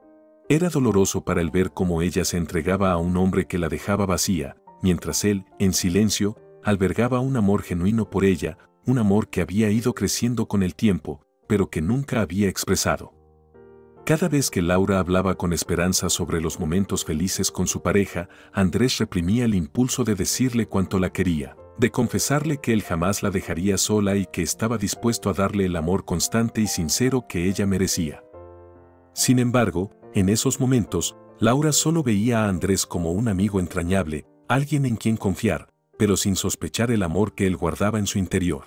Era doloroso para él ver cómo ella se entregaba a un hombre que la dejaba vacía, mientras él, en silencio, albergaba un amor genuino por ella, un amor que había ido creciendo con el tiempo, pero que nunca había expresado. Cada vez que Laura hablaba con esperanza sobre los momentos felices con su pareja, Andrés reprimía el impulso de decirle cuánto la quería, de confesarle que él jamás la dejaría sola y que estaba dispuesto a darle el amor constante y sincero que ella merecía. Sin embargo, en esos momentos, Laura solo veía a Andrés como un amigo entrañable, alguien en quien confiar, pero sin sospechar el amor que él guardaba en su interior.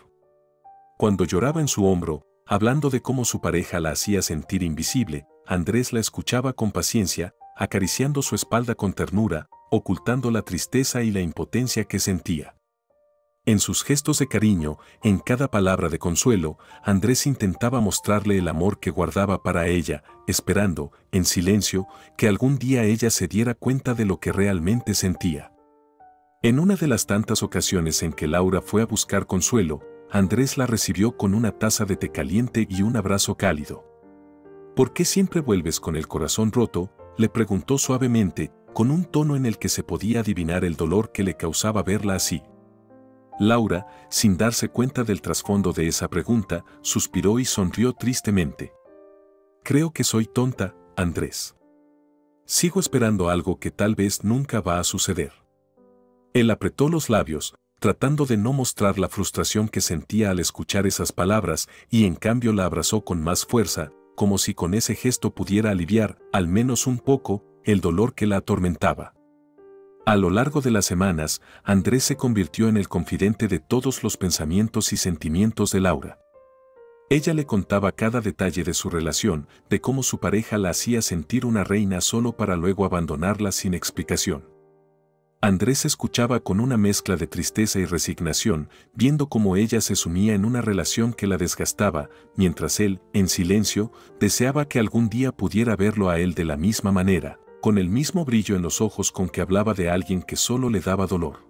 Cuando lloraba en su hombro, hablando de cómo su pareja la hacía sentir invisible, Andrés la escuchaba con paciencia, acariciando su espalda con ternura, ocultando la tristeza y la impotencia que sentía. En sus gestos de cariño, en cada palabra de consuelo, Andrés intentaba mostrarle el amor que guardaba para ella, esperando, en silencio, que algún día ella se diera cuenta de lo que realmente sentía. En una de las tantas ocasiones en que Laura fue a buscar consuelo, Andrés la recibió con una taza de té caliente y un abrazo cálido. ¿Por qué siempre vuelves con el corazón roto?, le preguntó suavemente, con un tono en el que se podía adivinar el dolor que le causaba verla así. Laura, sin darse cuenta del trasfondo de esa pregunta, suspiró y sonrió tristemente. Creo que soy tonta, Andrés. Sigo esperando algo que tal vez nunca va a suceder. Él apretó los labios, tratando de no mostrar la frustración que sentía al escuchar esas palabras, y en cambio la abrazó con más fuerza, como si con ese gesto pudiera aliviar, al menos un poco, el dolor que la atormentaba. A lo largo de las semanas, Andrés se convirtió en el confidente de todos los pensamientos y sentimientos de Laura. Ella le contaba cada detalle de su relación, de cómo su pareja la hacía sentir una reina solo para luego abandonarla sin explicación. Andrés escuchaba con una mezcla de tristeza y resignación, viendo cómo ella se sumía en una relación que la desgastaba, mientras él, en silencio, deseaba que algún día pudiera verlo a él de la misma manera, con el mismo brillo en los ojos con que hablaba de alguien que solo le daba dolor.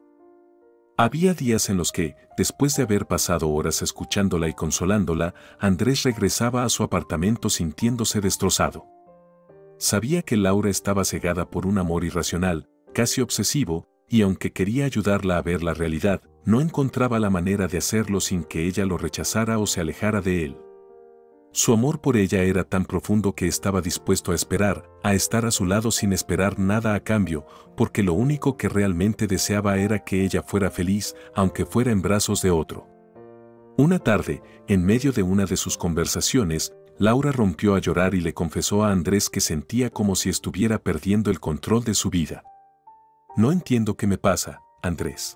Había días en los que, después de haber pasado horas escuchándola y consolándola, Andrés regresaba a su apartamento sintiéndose destrozado. Sabía que Laura estaba cegada por un amor irracional, casi obsesivo, y aunque quería ayudarla a ver la realidad, no encontraba la manera de hacerlo sin que ella lo rechazara o se alejara de él. Su amor por ella era tan profundo que estaba dispuesto a esperar, a estar a su lado sin esperar nada a cambio, porque lo único que realmente deseaba era que ella fuera feliz, aunque fuera en brazos de otro. Una tarde, en medio de una de sus conversaciones, Laura rompió a llorar y le confesó a Andrés que sentía como si estuviera perdiendo el control de su vida. No entiendo qué me pasa, Andrés.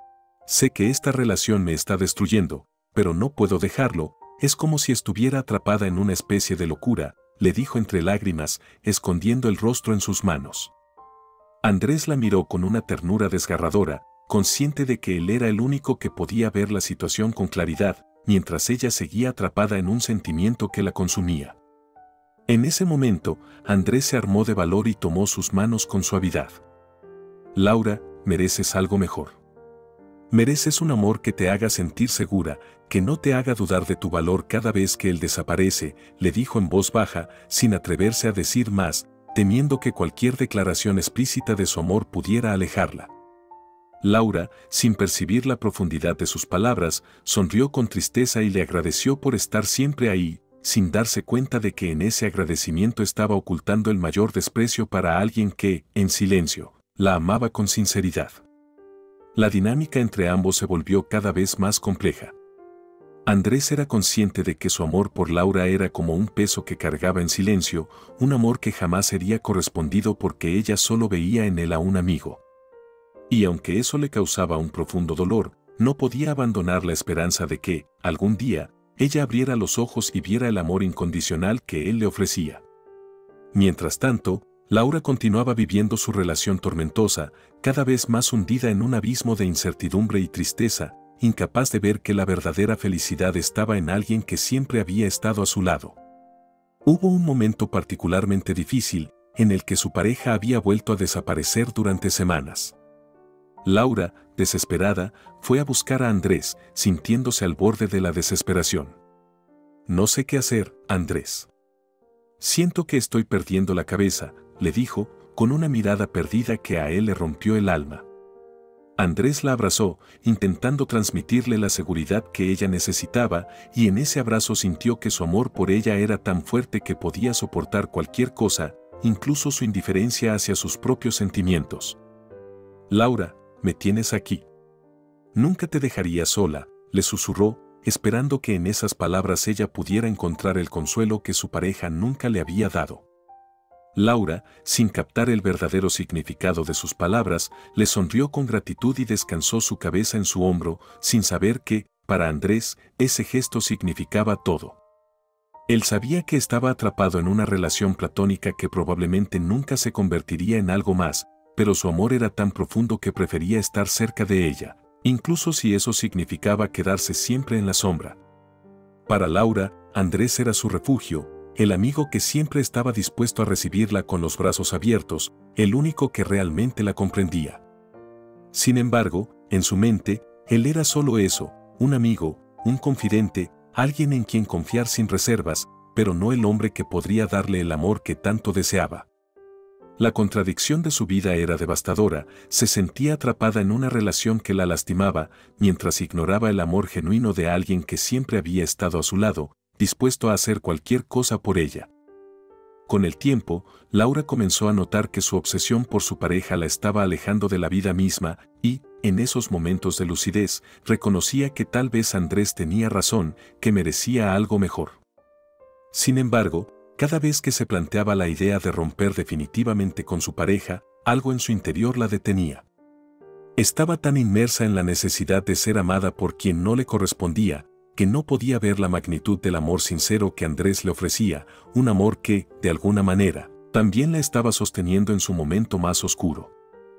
Sé que esta relación me está destruyendo, pero no puedo dejarlo. Es como si estuviera atrapada en una especie de locura, le dijo entre lágrimas, escondiendo el rostro en sus manos. Andrés la miró con una ternura desgarradora, consciente de que él era el único que podía ver la situación con claridad, mientras ella seguía atrapada en un sentimiento que la consumía. En ese momento, Andrés se armó de valor y tomó sus manos con suavidad. Laura, mereces algo mejor. Mereces un amor que te haga sentir segura, que no te haga dudar de tu valor cada vez que él desaparece, le dijo en voz baja, sin atreverse a decir más, temiendo que cualquier declaración explícita de su amor pudiera alejarla. Laura, sin percibir la profundidad de sus palabras, sonrió con tristeza y le agradeció por estar siempre ahí, sin darse cuenta de que en ese agradecimiento estaba ocultando el mayor desprecio para alguien que, en silencio, la amaba con sinceridad. La dinámica entre ambos se volvió cada vez más compleja. Andrés era consciente de que su amor por Laura era como un peso que cargaba en silencio, un amor que jamás sería correspondido porque ella solo veía en él a un amigo. Y aunque eso le causaba un profundo dolor, no podía abandonar la esperanza de que, algún día, ella abriera los ojos y viera el amor incondicional que él le ofrecía. Mientras tanto, Laura continuaba viviendo su relación tormentosa, cada vez más hundida en un abismo de incertidumbre y tristeza, incapaz de ver que la verdadera felicidad estaba en alguien que siempre había estado a su lado. Hubo un momento particularmente difícil, en el que su pareja había vuelto a desaparecer durante semanas. Laura, desesperada, fue a buscar a Andrés, sintiéndose al borde de la desesperación. No sé qué hacer, Andrés. Siento que estoy perdiendo la cabeza, le dijo, con una mirada perdida que a él le rompió el alma. Andrés la abrazó, intentando transmitirle la seguridad que ella necesitaba, y en ese abrazo sintió que su amor por ella era tan fuerte que podía soportar cualquier cosa, incluso su indiferencia hacia sus propios sentimientos. Laura, me tienes aquí. Nunca te dejaría sola, le susurró, esperando que en esas palabras ella pudiera encontrar el consuelo que su pareja nunca le había dado. Laura, sin captar el verdadero significado de sus palabras, le sonrió con gratitud y descansó su cabeza en su hombro, sin saber que, para Andrés, ese gesto significaba todo. Él sabía que estaba atrapado en una relación platónica que probablemente nunca se convertiría en algo más, pero su amor era tan profundo que prefería estar cerca de ella, incluso si eso significaba quedarse siempre en la sombra. Para Laura, Andrés era su refugio, el amigo que siempre estaba dispuesto a recibirla con los brazos abiertos, el único que realmente la comprendía. Sin embargo, en su mente, él era solo eso, un amigo, un confidente, alguien en quien confiar sin reservas, pero no el hombre que podría darle el amor que tanto deseaba. La contradicción de su vida era devastadora, se sentía atrapada en una relación que la lastimaba, mientras ignoraba el amor genuino de alguien que siempre había estado a su lado, dispuesto a hacer cualquier cosa por ella. Con el tiempo, Laura comenzó a notar que su obsesión por su pareja la estaba alejando de la vida misma y, en esos momentos de lucidez, reconocía que tal vez Andrés tenía razón, que merecía algo mejor. Sin embargo, cada vez que se planteaba la idea de romper definitivamente con su pareja, algo en su interior la detenía. Estaba tan inmersa en la necesidad de ser amada por quien no le correspondía, que no podía ver la magnitud del amor sincero que Andrés le ofrecía, un amor que, de alguna manera, también la estaba sosteniendo en su momento más oscuro.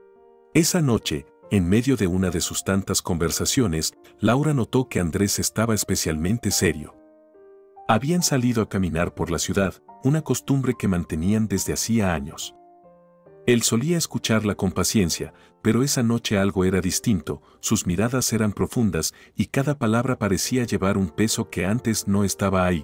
Esa noche, en medio de una de sus tantas conversaciones, Laura notó que Andrés estaba especialmente serio. Habían salido a caminar por la ciudad, una costumbre que mantenían desde hacía años. Él solía escucharla con paciencia, pero esa noche algo era distinto, sus miradas eran profundas y cada palabra parecía llevar un peso que antes no estaba ahí.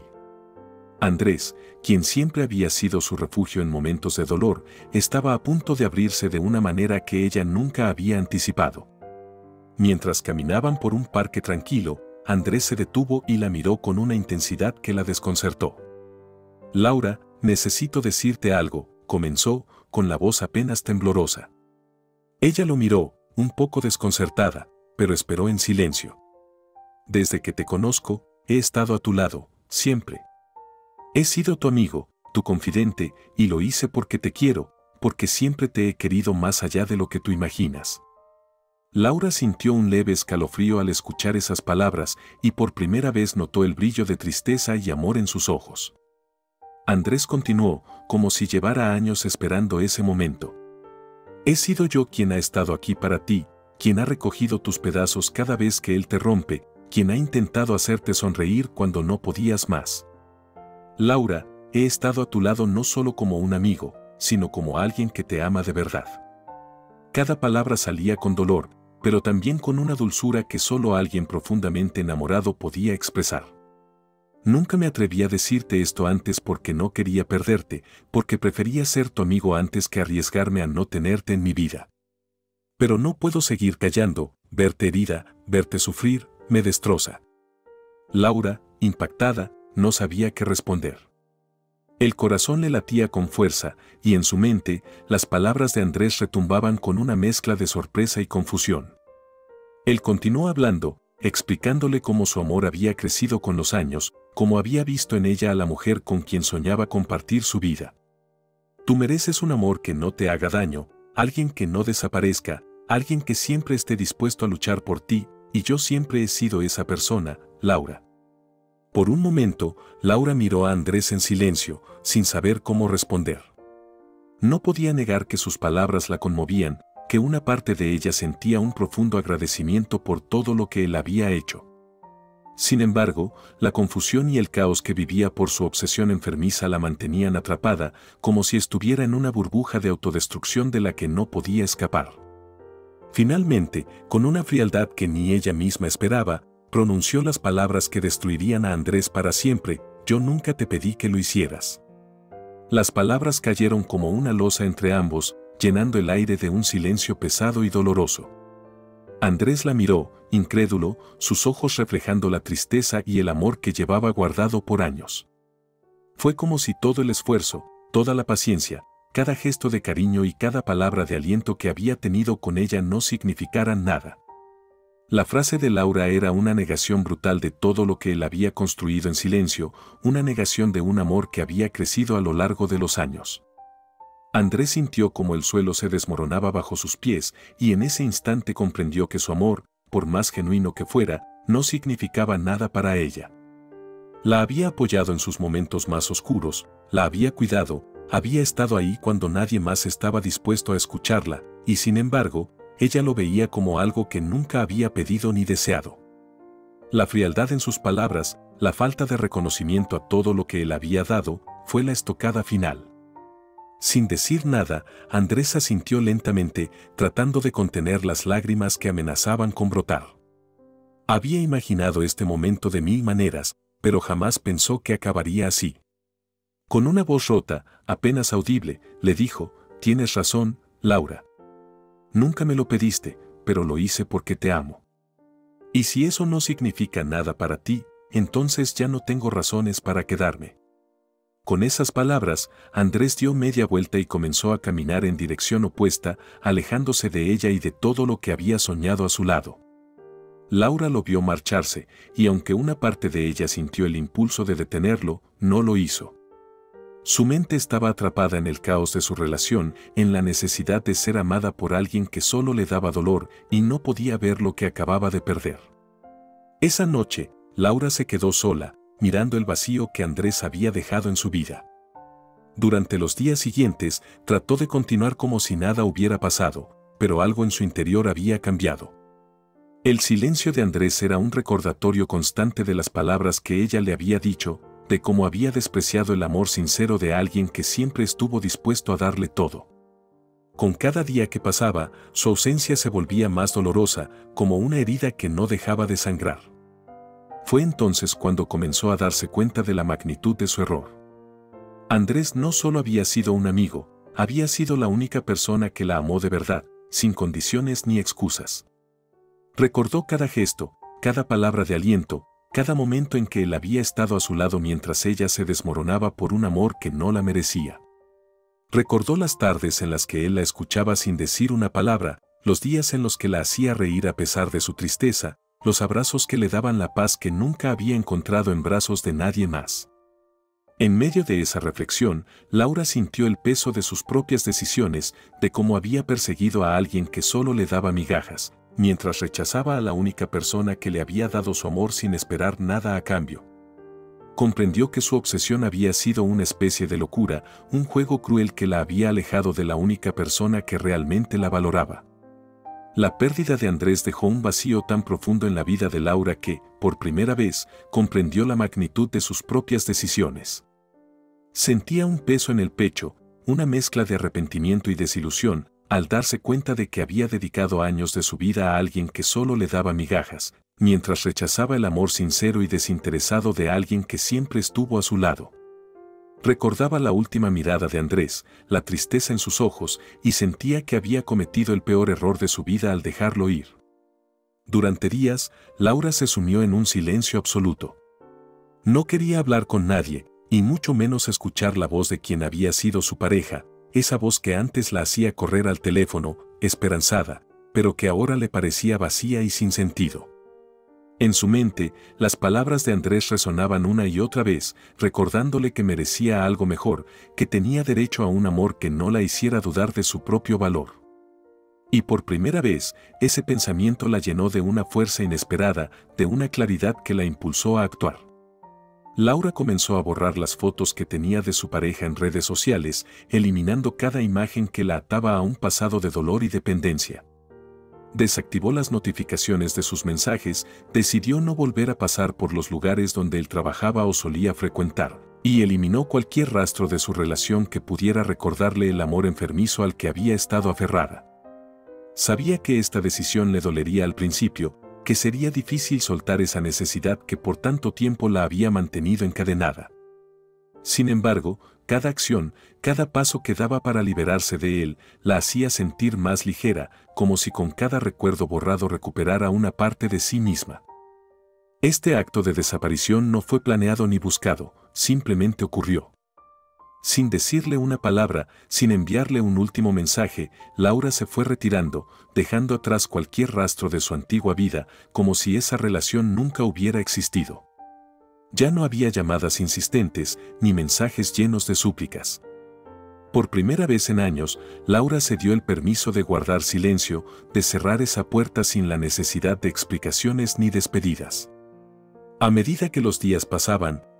Andrés, quien siempre había sido su refugio en momentos de dolor, estaba a punto de abrirse de una manera que ella nunca había anticipado. Mientras caminaban por un parque tranquilo, Andrés se detuvo y la miró con una intensidad que la desconcertó. «Laura, necesito decirte algo», comenzó, con la voz apenas temblorosa. Ella lo miró, un poco desconcertada, pero esperó en silencio. «Desde que te conozco, he estado a tu lado, siempre. He sido tu amigo, tu confidente, y lo hice porque te quiero, porque siempre te he querido más allá de lo que tú imaginas». Laura sintió un leve escalofrío al escuchar esas palabras y por primera vez notó el brillo de tristeza y amor en sus ojos. Andrés continuó, como si llevara años esperando ese momento. «He sido yo quien ha estado aquí para ti, quien ha recogido tus pedazos cada vez que él te rompe, quien ha intentado hacerte sonreír cuando no podías más. Laura, he estado a tu lado no solo como un amigo, sino como alguien que te ama de verdad». Cada palabra salía con dolor, pero también con una dulzura que solo alguien profundamente enamorado podía expresar. «Nunca me atreví a decirte esto antes porque no quería perderte, porque prefería ser tu amigo antes que arriesgarme a no tenerte en mi vida. Pero no puedo seguir callando, verte herida, verte sufrir, me destroza». Laura, impactada, no sabía qué responder. El corazón le latía con fuerza, y en su mente, las palabras de Andrés retumbaban con una mezcla de sorpresa y confusión. Él continuó hablando, explicándole cómo su amor había crecido con los años, cómo había visto en ella a la mujer con quien soñaba compartir su vida. «Tú mereces un amor que no te haga daño, alguien que no desaparezca, alguien que siempre esté dispuesto a luchar por ti, y yo siempre he sido esa persona, Laura». Por un momento, Laura miró a Andrés en silencio, sin saber cómo responder. No podía negar que sus palabras la conmovían, que una parte de ella sentía un profundo agradecimiento por todo lo que él había hecho. Sin embargo, la confusión y el caos que vivía por su obsesión enfermiza la mantenían atrapada, como si estuviera en una burbuja de autodestrucción de la que no podía escapar. Finalmente, con una frialdad que ni ella misma esperaba, pronunció las palabras que destruirían a Andrés para siempre: «Yo nunca te pedí que lo hicieras». Las palabras cayeron como una losa entre ambos, llenando el aire de un silencio pesado y doloroso. Andrés la miró, incrédulo, sus ojos reflejando la tristeza y el amor que llevaba guardado por años. Fue como si todo el esfuerzo, toda la paciencia, cada gesto de cariño y cada palabra de aliento que había tenido con ella no significaran nada. La frase de Laura era una negación brutal de todo lo que él había construido en silencio, una negación de un amor que había crecido a lo largo de los años. Andrés sintió como el suelo se desmoronaba bajo sus pies, y en ese instante comprendió que su amor, por más genuino que fuera, no significaba nada para ella. La había apoyado en sus momentos más oscuros, la había cuidado, había estado ahí cuando nadie más estaba dispuesto a escucharla, y sin embargo, ella lo veía como algo que nunca había pedido ni deseado. La frialdad en sus palabras, la falta de reconocimiento a todo lo que él había dado, fue la estocada final. Sin decir nada, Andrés asintió lentamente, tratando de contener las lágrimas que amenazaban con brotar. Había imaginado este momento de mil maneras, pero jamás pensó que acabaría así. Con una voz rota, apenas audible, le dijo: «Tienes razón, Laura. Nunca me lo pediste, pero lo hice porque te amo. Y si eso no significa nada para ti, entonces ya no tengo razones para quedarme». Con esas palabras, Andrés dio media vuelta y comenzó a caminar en dirección opuesta, alejándose de ella y de todo lo que había soñado a su lado. Laura lo vio marcharse, y aunque una parte de ella sintió el impulso de detenerlo, no lo hizo. Su mente estaba atrapada en el caos de su relación, en la necesidad de ser amada por alguien que solo le daba dolor y no podía ver lo que acababa de perder. Esa noche, Laura se quedó sola, mirando el vacío que Andrés había dejado en su vida. Durante los días siguientes, trató de continuar como si nada hubiera pasado, pero algo en su interior había cambiado. El silencio de Andrés era un recordatorio constante de las palabras que ella le había dicho, de cómo había despreciado el amor sincero de alguien que siempre estuvo dispuesto a darle todo. Con cada día que pasaba, su ausencia se volvía más dolorosa, como una herida que no dejaba de sangrar. Fue entonces cuando comenzó a darse cuenta de la magnitud de su error. Andrés no solo había sido un amigo, había sido la única persona que la amó de verdad, sin condiciones ni excusas. Recordó cada gesto, cada palabra de aliento, cada momento en que él había estado a su lado mientras ella se desmoronaba por un amor que no la merecía. Recordó las tardes en las que él la escuchaba sin decir una palabra, los días en los que la hacía reír a pesar de su tristeza, los abrazos que le daban la paz que nunca había encontrado en brazos de nadie más. En medio de esa reflexión, Laura sintió el peso de sus propias decisiones, de cómo había perseguido a alguien que solo le daba migajas, mientras rechazaba a la única persona que le había dado su amor sin esperar nada a cambio. Comprendió que su obsesión había sido una especie de locura, un juego cruel que la había alejado de la única persona que realmente la valoraba. La pérdida de Andrés dejó un vacío tan profundo en la vida de Laura que, por primera vez, comprendió la magnitud de sus propias decisiones. Sentía un peso en el pecho, una mezcla de arrepentimiento y desilusión, al darse cuenta de que había dedicado años de su vida a alguien que solo le daba migajas, mientras rechazaba el amor sincero y desinteresado de alguien que siempre estuvo a su lado. Recordaba la última mirada de Andrés, la tristeza en sus ojos, y sentía que había cometido el peor error de su vida al dejarlo ir. Durante días, Laura se sumió en un silencio absoluto. No quería hablar con nadie, y mucho menos escuchar la voz de quien había sido su pareja, esa voz que antes la hacía correr al teléfono, esperanzada, pero que ahora le parecía vacía y sin sentido. En su mente, las palabras de Andrés resonaban una y otra vez, recordándole que merecía algo mejor, que tenía derecho a un amor que no la hiciera dudar de su propio valor. Y por primera vez, ese pensamiento la llenó de una fuerza inesperada, de una claridad que la impulsó a actuar. Laura comenzó a borrar las fotos que tenía de su pareja en redes sociales, eliminando cada imagen que la ataba a un pasado de dolor y dependencia. Desactivó las notificaciones de sus mensajes, decidió no volver a pasar por los lugares donde él trabajaba o solía frecuentar, y eliminó cualquier rastro de su relación que pudiera recordarle el amor enfermizo al que había estado aferrada. Sabía que esta decisión le dolería al principio, que sería difícil soltar esa necesidad que por tanto tiempo la había mantenido encadenada. Sin embargo, cada acción, cada paso que daba para liberarse de él, la hacía sentir más ligera, como si con cada recuerdo borrado recuperara una parte de sí misma. Este acto de desaparición no fue planeado ni buscado, simplemente ocurrió. Sin decirle una palabra, sin enviarle un último mensaje, Laura se fue retirando, dejando atrás cualquier rastro de su antigua vida, como si esa relación nunca hubiera existido. Ya no había llamadas insistentes, ni mensajes llenos de súplicas. Por primera vez en años, Laura se dio el permiso de guardar silencio, de cerrar esa puerta sin la necesidad de explicaciones ni despedidas. A medida que los días pasaban,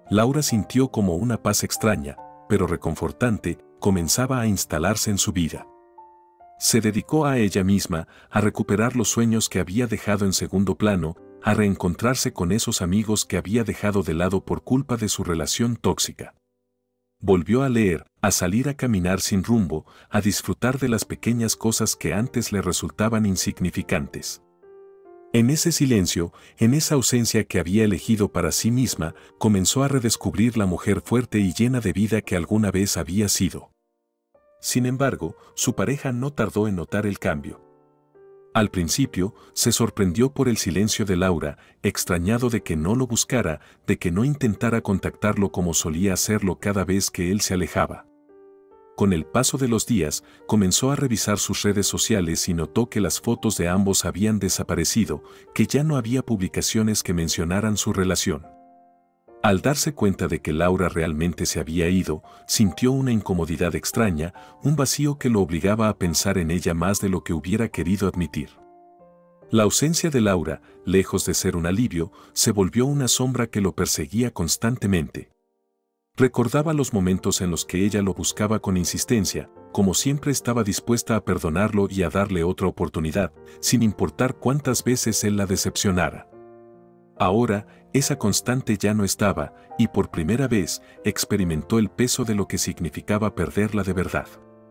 Laura sintió como una paz extraña, pero reconfortante, comenzaba a instalarse en su vida. Se dedicó a ella misma, a recuperar los sueños que había dejado en segundo plano, a reencontrarse con esos amigos que había dejado de lado por culpa de su relación tóxica. Volvió a leer, a salir a caminar sin rumbo, a disfrutar de las pequeñas cosas que antes le resultaban insignificantes. En ese silencio, en esa ausencia que había elegido para sí misma, comenzó a redescubrir la mujer fuerte y llena de vida que alguna vez había sido. Sin embargo, su pareja no tardó en notar el cambio. Al principio, se sorprendió por el silencio de Laura, extrañado de que no lo buscara, de que no intentara contactarlo como solía hacerlo cada vez que él se alejaba. Con el paso de los días, comenzó a revisar sus redes sociales y notó que las fotos de ambos habían desaparecido, que ya no había publicaciones que mencionaran su relación. Al darse cuenta de que Laura realmente se había ido, sintió una incomodidad extraña, un vacío que lo obligaba a pensar en ella más de lo que hubiera querido admitir. La ausencia de Laura, lejos de ser un alivio, se volvió una sombra que lo perseguía constantemente. Recordaba los momentos en los que ella lo buscaba con insistencia, como siempre estaba dispuesta a perdonarlo y a darle otra oportunidad, sin importar cuántas veces él la decepcionara. Ahora, esa constante ya no estaba, y por primera vez, experimentó el peso de lo que significaba perderla de verdad.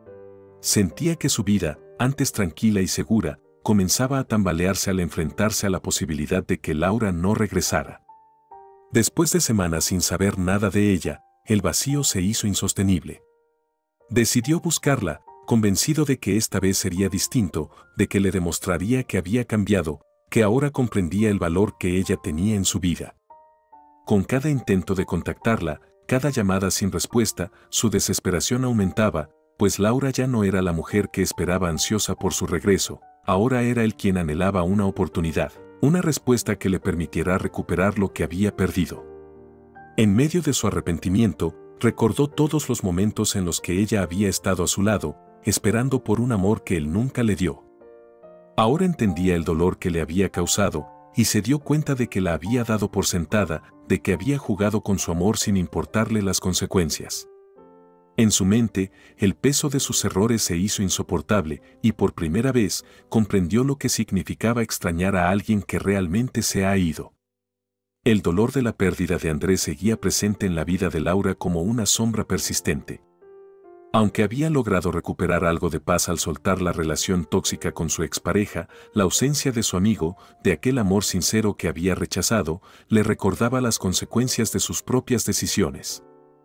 Sentía que su vida, antes tranquila y segura, comenzaba a tambalearse al enfrentarse a la posibilidad de que Laura no regresara. Después de semanas sin saber nada de ella, el vacío se hizo insostenible. Decidió buscarla, convencido de que esta vez sería distinto, de que le demostraría que había cambiado, que ahora comprendía el valor que ella tenía en su vida. Con cada intento de contactarla, cada llamada sin respuesta, su desesperación aumentaba, pues Laura ya no era la mujer que esperaba ansiosa por su regreso, ahora era él quien anhelaba una oportunidad, una respuesta que le permitiera recuperar lo que había perdido. En medio de su arrepentimiento, recordó todos los momentos en los que ella había estado a su lado, esperando por un amor que él nunca le dio. Ahora entendía el dolor que le había causado, y se dio cuenta de que la había dado por sentada, de que había jugado con su amor sin importarle las consecuencias. En su mente, el peso de sus errores se hizo insoportable, y por primera vez, comprendió lo que significaba extrañar a alguien que realmente se ha ido. El dolor de la pérdida de Andrés seguía presente en la vida de Laura como una sombra persistente. Aunque había logrado recuperar algo de paz al soltar la relación tóxica con su expareja, la ausencia de su amigo, de aquel amor sincero que había rechazado, le recordaba las consecuencias de sus propias decisiones.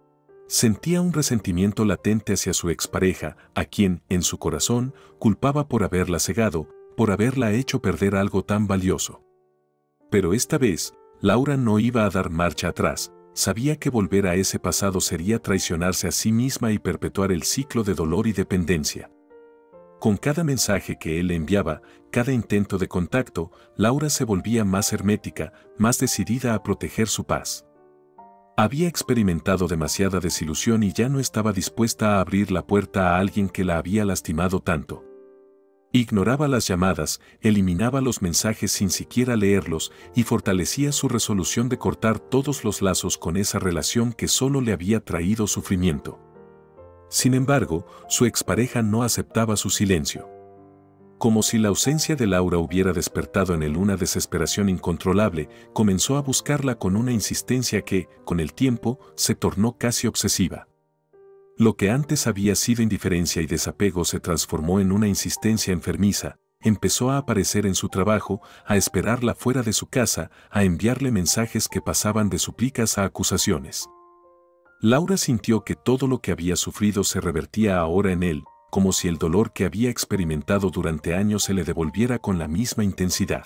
Sentía un resentimiento latente hacia su expareja, a quien, en su corazón, culpaba por haberla cegado, por haberla hecho perder algo tan valioso. Pero esta vez, Laura no iba a dar marcha atrás. Sabía que volver a ese pasado sería traicionarse a sí misma y perpetuar el ciclo de dolor y dependencia. Con cada mensaje que él le enviaba, cada intento de contacto, Laura se volvía más hermética, más decidida a proteger su paz. Había experimentado demasiada desilusión y ya no estaba dispuesta a abrir la puerta a alguien que la había lastimado tanto. Ignoraba las llamadas, eliminaba los mensajes sin siquiera leerlos y fortalecía su resolución de cortar todos los lazos con esa relación que solo le había traído sufrimiento. Sin embargo, su expareja no aceptaba su silencio. Como si la ausencia de Laura hubiera despertado en él una desesperación incontrolable, comenzó a buscarla con una insistencia que, con el tiempo, se tornó casi obsesiva. Lo que antes había sido indiferencia y desapego se transformó en una insistencia enfermiza, empezó a aparecer en su trabajo, a esperarla fuera de su casa, a enviarle mensajes que pasaban de súplicas a acusaciones. Laura sintió que todo lo que había sufrido se revertía ahora en él, como si el dolor que había experimentado durante años se le devolviera con la misma intensidad.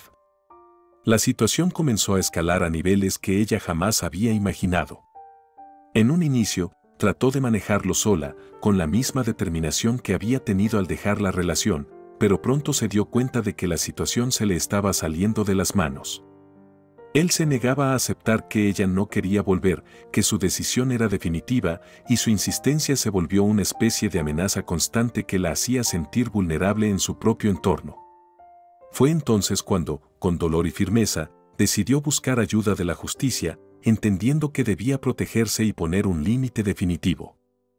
La situación comenzó a escalar a niveles que ella jamás había imaginado. En un inicio, trató de manejarlo sola, con la misma determinación que había tenido al dejar la relación, pero pronto se dio cuenta de que la situación se le estaba saliendo de las manos. Él se negaba a aceptar que ella no quería volver, que su decisión era definitiva, y su insistencia se volvió una especie de amenaza constante que la hacía sentir vulnerable en su propio entorno. Fue entonces cuando, con dolor y firmeza, decidió buscar ayuda de la justicia, entendiendo que debía protegerse y poner un límite definitivo.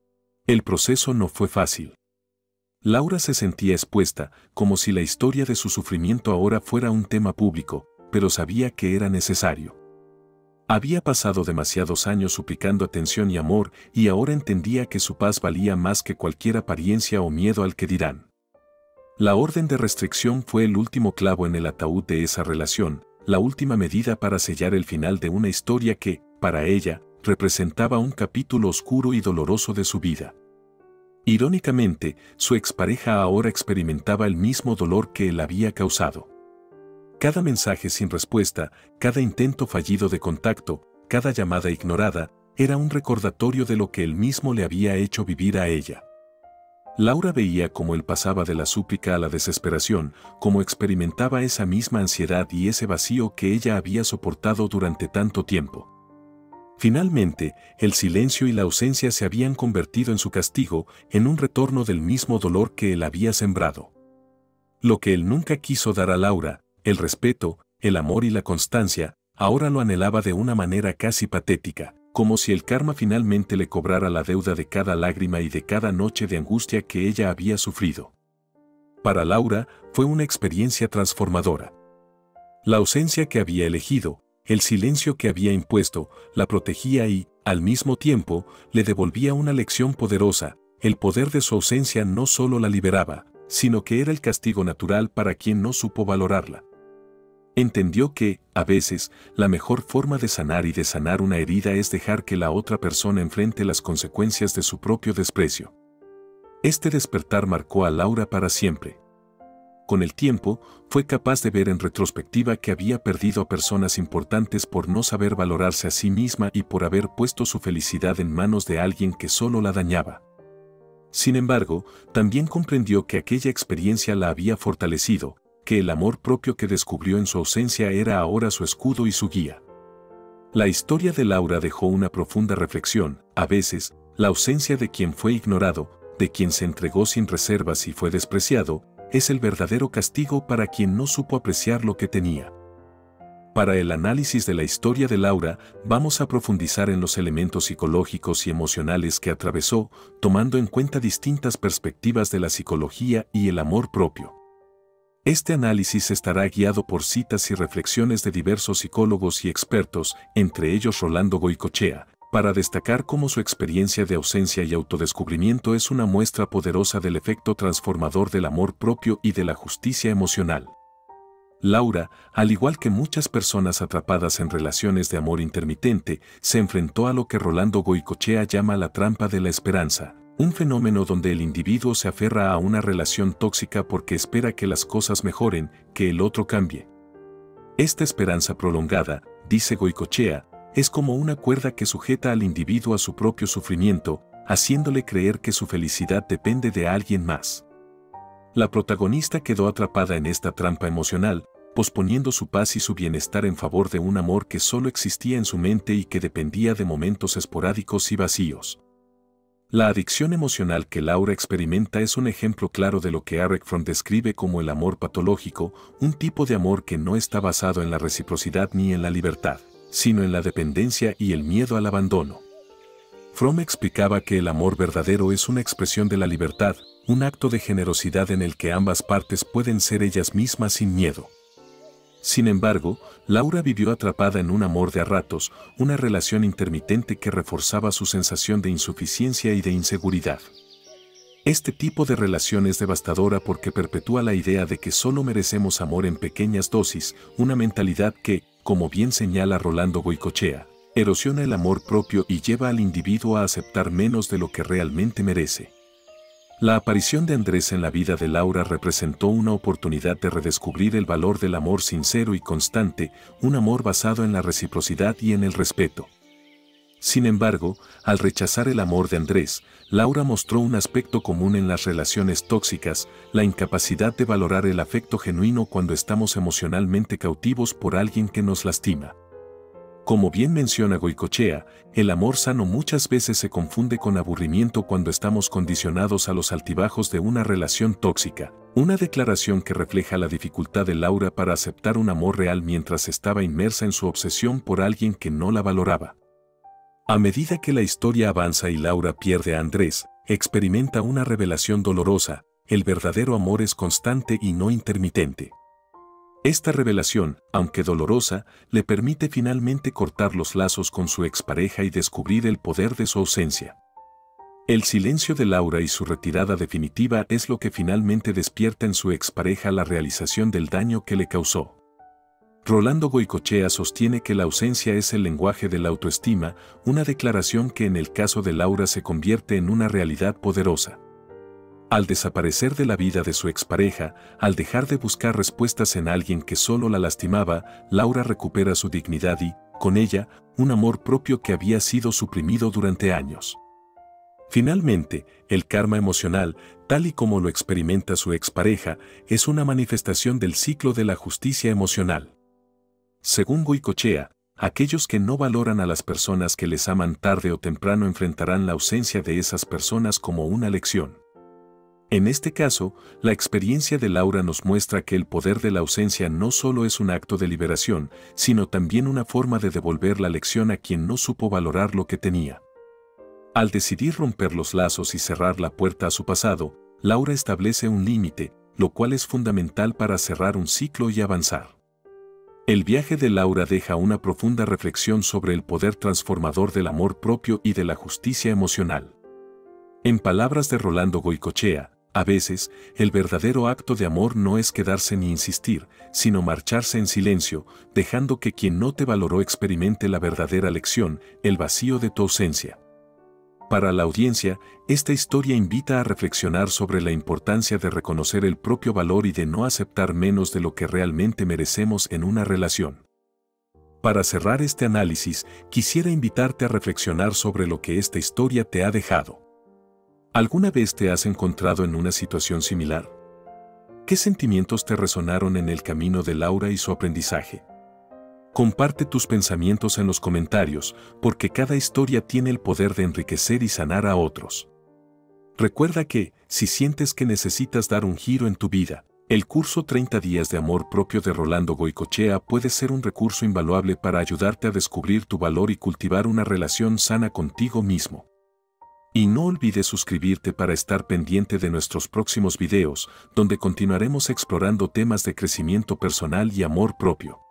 El proceso no fue fácil. Laura se sentía expuesta, como si la historia de su sufrimiento ahora fuera un tema público, pero sabía que era necesario. Había pasado demasiados años suplicando atención y amor, y ahora entendía que su paz valía más que cualquier apariencia o miedo al que dirán. La orden de restricción fue el último clavo en el ataúd de esa relación, la última medida para sellar el final de una historia que, para ella, representaba un capítulo oscuro y doloroso de su vida. Irónicamente, su expareja ahora experimentaba el mismo dolor que él había causado. Cada mensaje sin respuesta, cada intento fallido de contacto, cada llamada ignorada, era un recordatorio de lo que él mismo le había hecho vivir a ella. Laura veía cómo él pasaba de la súplica a la desesperación, cómo experimentaba esa misma ansiedad y ese vacío que ella había soportado durante tanto tiempo. Finalmente, el silencio y la ausencia se habían convertido en su castigo, en un retorno del mismo dolor que él había sembrado. Lo que él nunca quiso dar a Laura, el respeto, el amor y la constancia, ahora lo anhelaba de una manera casi patética, como si el karma finalmente le cobrara la deuda de cada lágrima y de cada noche de angustia que ella había sufrido. Para Laura, fue una experiencia transformadora. La ausencia que había elegido, el silencio que había impuesto, la protegía y, al mismo tiempo, le devolvía una lección poderosa. El poder de su ausencia no solo la liberaba, sino que era el castigo natural para quien no supo valorarla. Entendió que, a veces, la mejor forma de sanar y de sanar una herida es dejar que la otra persona enfrente las consecuencias de su propio desprecio. Este despertar marcó a Laura para siempre. Con el tiempo, fue capaz de ver en retrospectiva que había perdido a personas importantes por no saber valorarse a sí misma y por haber puesto su felicidad en manos de alguien que solo la dañaba. Sin embargo, también comprendió que aquella experiencia la había fortalecido, que el amor propio que descubrió en su ausencia era ahora su escudo y su guía. La historia de Laura dejó una profunda reflexión. A veces, la ausencia de quien fue ignorado, de quien se entregó sin reservas y fue despreciado, es el verdadero castigo para quien no supo apreciar lo que tenía. Para el análisis de la historia de Laura, vamos a profundizar en los elementos psicológicos y emocionales que atravesó, tomando en cuenta distintas perspectivas de la psicología y el amor propio. Este análisis estará guiado por citas y reflexiones de diversos psicólogos y expertos, entre ellos Rolando Goycochea, para destacar cómo su experiencia de ausencia y autodescubrimiento es una muestra poderosa del efecto transformador del amor propio y de la justicia emocional. Laura, al igual que muchas personas atrapadas en relaciones de amor intermitente, se enfrentó a lo que Rolando Goycochea llama la trampa de la esperanza, un fenómeno donde el individuo se aferra a una relación tóxica porque espera que las cosas mejoren, que el otro cambie. Esta esperanza prolongada, dice Goycochea, es como una cuerda que sujeta al individuo a su propio sufrimiento, haciéndole creer que su felicidad depende de alguien más. La protagonista quedó atrapada en esta trampa emocional, posponiendo su paz y su bienestar en favor de un amor que solo existía en su mente y que dependía de momentos esporádicos y vacíos. La adicción emocional que Laura experimenta es un ejemplo claro de lo que Erich Fromm describe como el amor patológico, un tipo de amor que no está basado en la reciprocidad ni en la libertad, sino en la dependencia y el miedo al abandono. Fromm explicaba que el amor verdadero es una expresión de la libertad, un acto de generosidad en el que ambas partes pueden ser ellas mismas sin miedo. Sin embargo, Laura vivió atrapada en un amor de a ratos, una relación intermitente que reforzaba su sensación de insuficiencia y de inseguridad. Este tipo de relación es devastadora porque perpetúa la idea de que solo merecemos amor en pequeñas dosis, una mentalidad que, como bien señala Rolando Goycochea, erosiona el amor propio y lleva al individuo a aceptar menos de lo que realmente merece. La aparición de Andrés en la vida de Laura representó una oportunidad de redescubrir el valor del amor sincero y constante, un amor basado en la reciprocidad y en el respeto. Sin embargo, al rechazar el amor de Andrés, Laura mostró un aspecto común en las relaciones tóxicas, la incapacidad de valorar el afecto genuino cuando estamos emocionalmente cautivos por alguien que nos lastima. Como bien menciona Goycochea, el amor sano muchas veces se confunde con aburrimiento cuando estamos condicionados a los altibajos de una relación tóxica. Una declaración que refleja la dificultad de Laura para aceptar un amor real mientras estaba inmersa en su obsesión por alguien que no la valoraba. A medida que la historia avanza y Laura pierde a Andrés, experimenta una revelación dolorosa: el verdadero amor es constante y no intermitente. Esta revelación, aunque dolorosa, le permite finalmente cortar los lazos con su expareja y descubrir el poder de su ausencia. El silencio de Laura y su retirada definitiva es lo que finalmente despierta en su expareja la realización del daño que le causó. Rolando Goycochea sostiene que la ausencia es el lenguaje de la autoestima, una declaración que en el caso de Laura se convierte en una realidad poderosa. Al desaparecer de la vida de su expareja, al dejar de buscar respuestas en alguien que solo la lastimaba, Laura recupera su dignidad y, con ella, un amor propio que había sido suprimido durante años. Finalmente, el karma emocional, tal y como lo experimenta su expareja, es una manifestación del ciclo de la justicia emocional. Según Goycochea, aquellos que no valoran a las personas que les aman tarde o temprano enfrentarán la ausencia de esas personas como una lección. En este caso, la experiencia de Laura nos muestra que el poder de la ausencia no solo es un acto de liberación, sino también una forma de devolver la lección a quien no supo valorar lo que tenía. Al decidir romper los lazos y cerrar la puerta a su pasado, Laura establece un límite, lo cual es fundamental para cerrar un ciclo y avanzar. El viaje de Laura deja una profunda reflexión sobre el poder transformador del amor propio y de la justicia emocional. En palabras de Rolando Goycochea, a veces, el verdadero acto de amor no es quedarse ni insistir, sino marcharse en silencio, dejando que quien no te valoró experimente la verdadera lección, el vacío de tu ausencia. Para la audiencia, esta historia invita a reflexionar sobre la importancia de reconocer el propio valor y de no aceptar menos de lo que realmente merecemos en una relación. Para cerrar este análisis, quisiera invitarte a reflexionar sobre lo que esta historia te ha dejado. ¿Alguna vez te has encontrado en una situación similar? ¿Qué sentimientos te resonaron en el camino de Laura y su aprendizaje? Comparte tus pensamientos en los comentarios, porque cada historia tiene el poder de enriquecer y sanar a otros. Recuerda que, si sientes que necesitas dar un giro en tu vida, el curso 30 días de amor propio de Rolando Goycochea puede ser un recurso invaluable para ayudarte a descubrir tu valor y cultivar una relación sana contigo mismo. Y no olvides suscribirte para estar pendiente de nuestros próximos videos, donde continuaremos explorando temas de crecimiento personal y amor propio.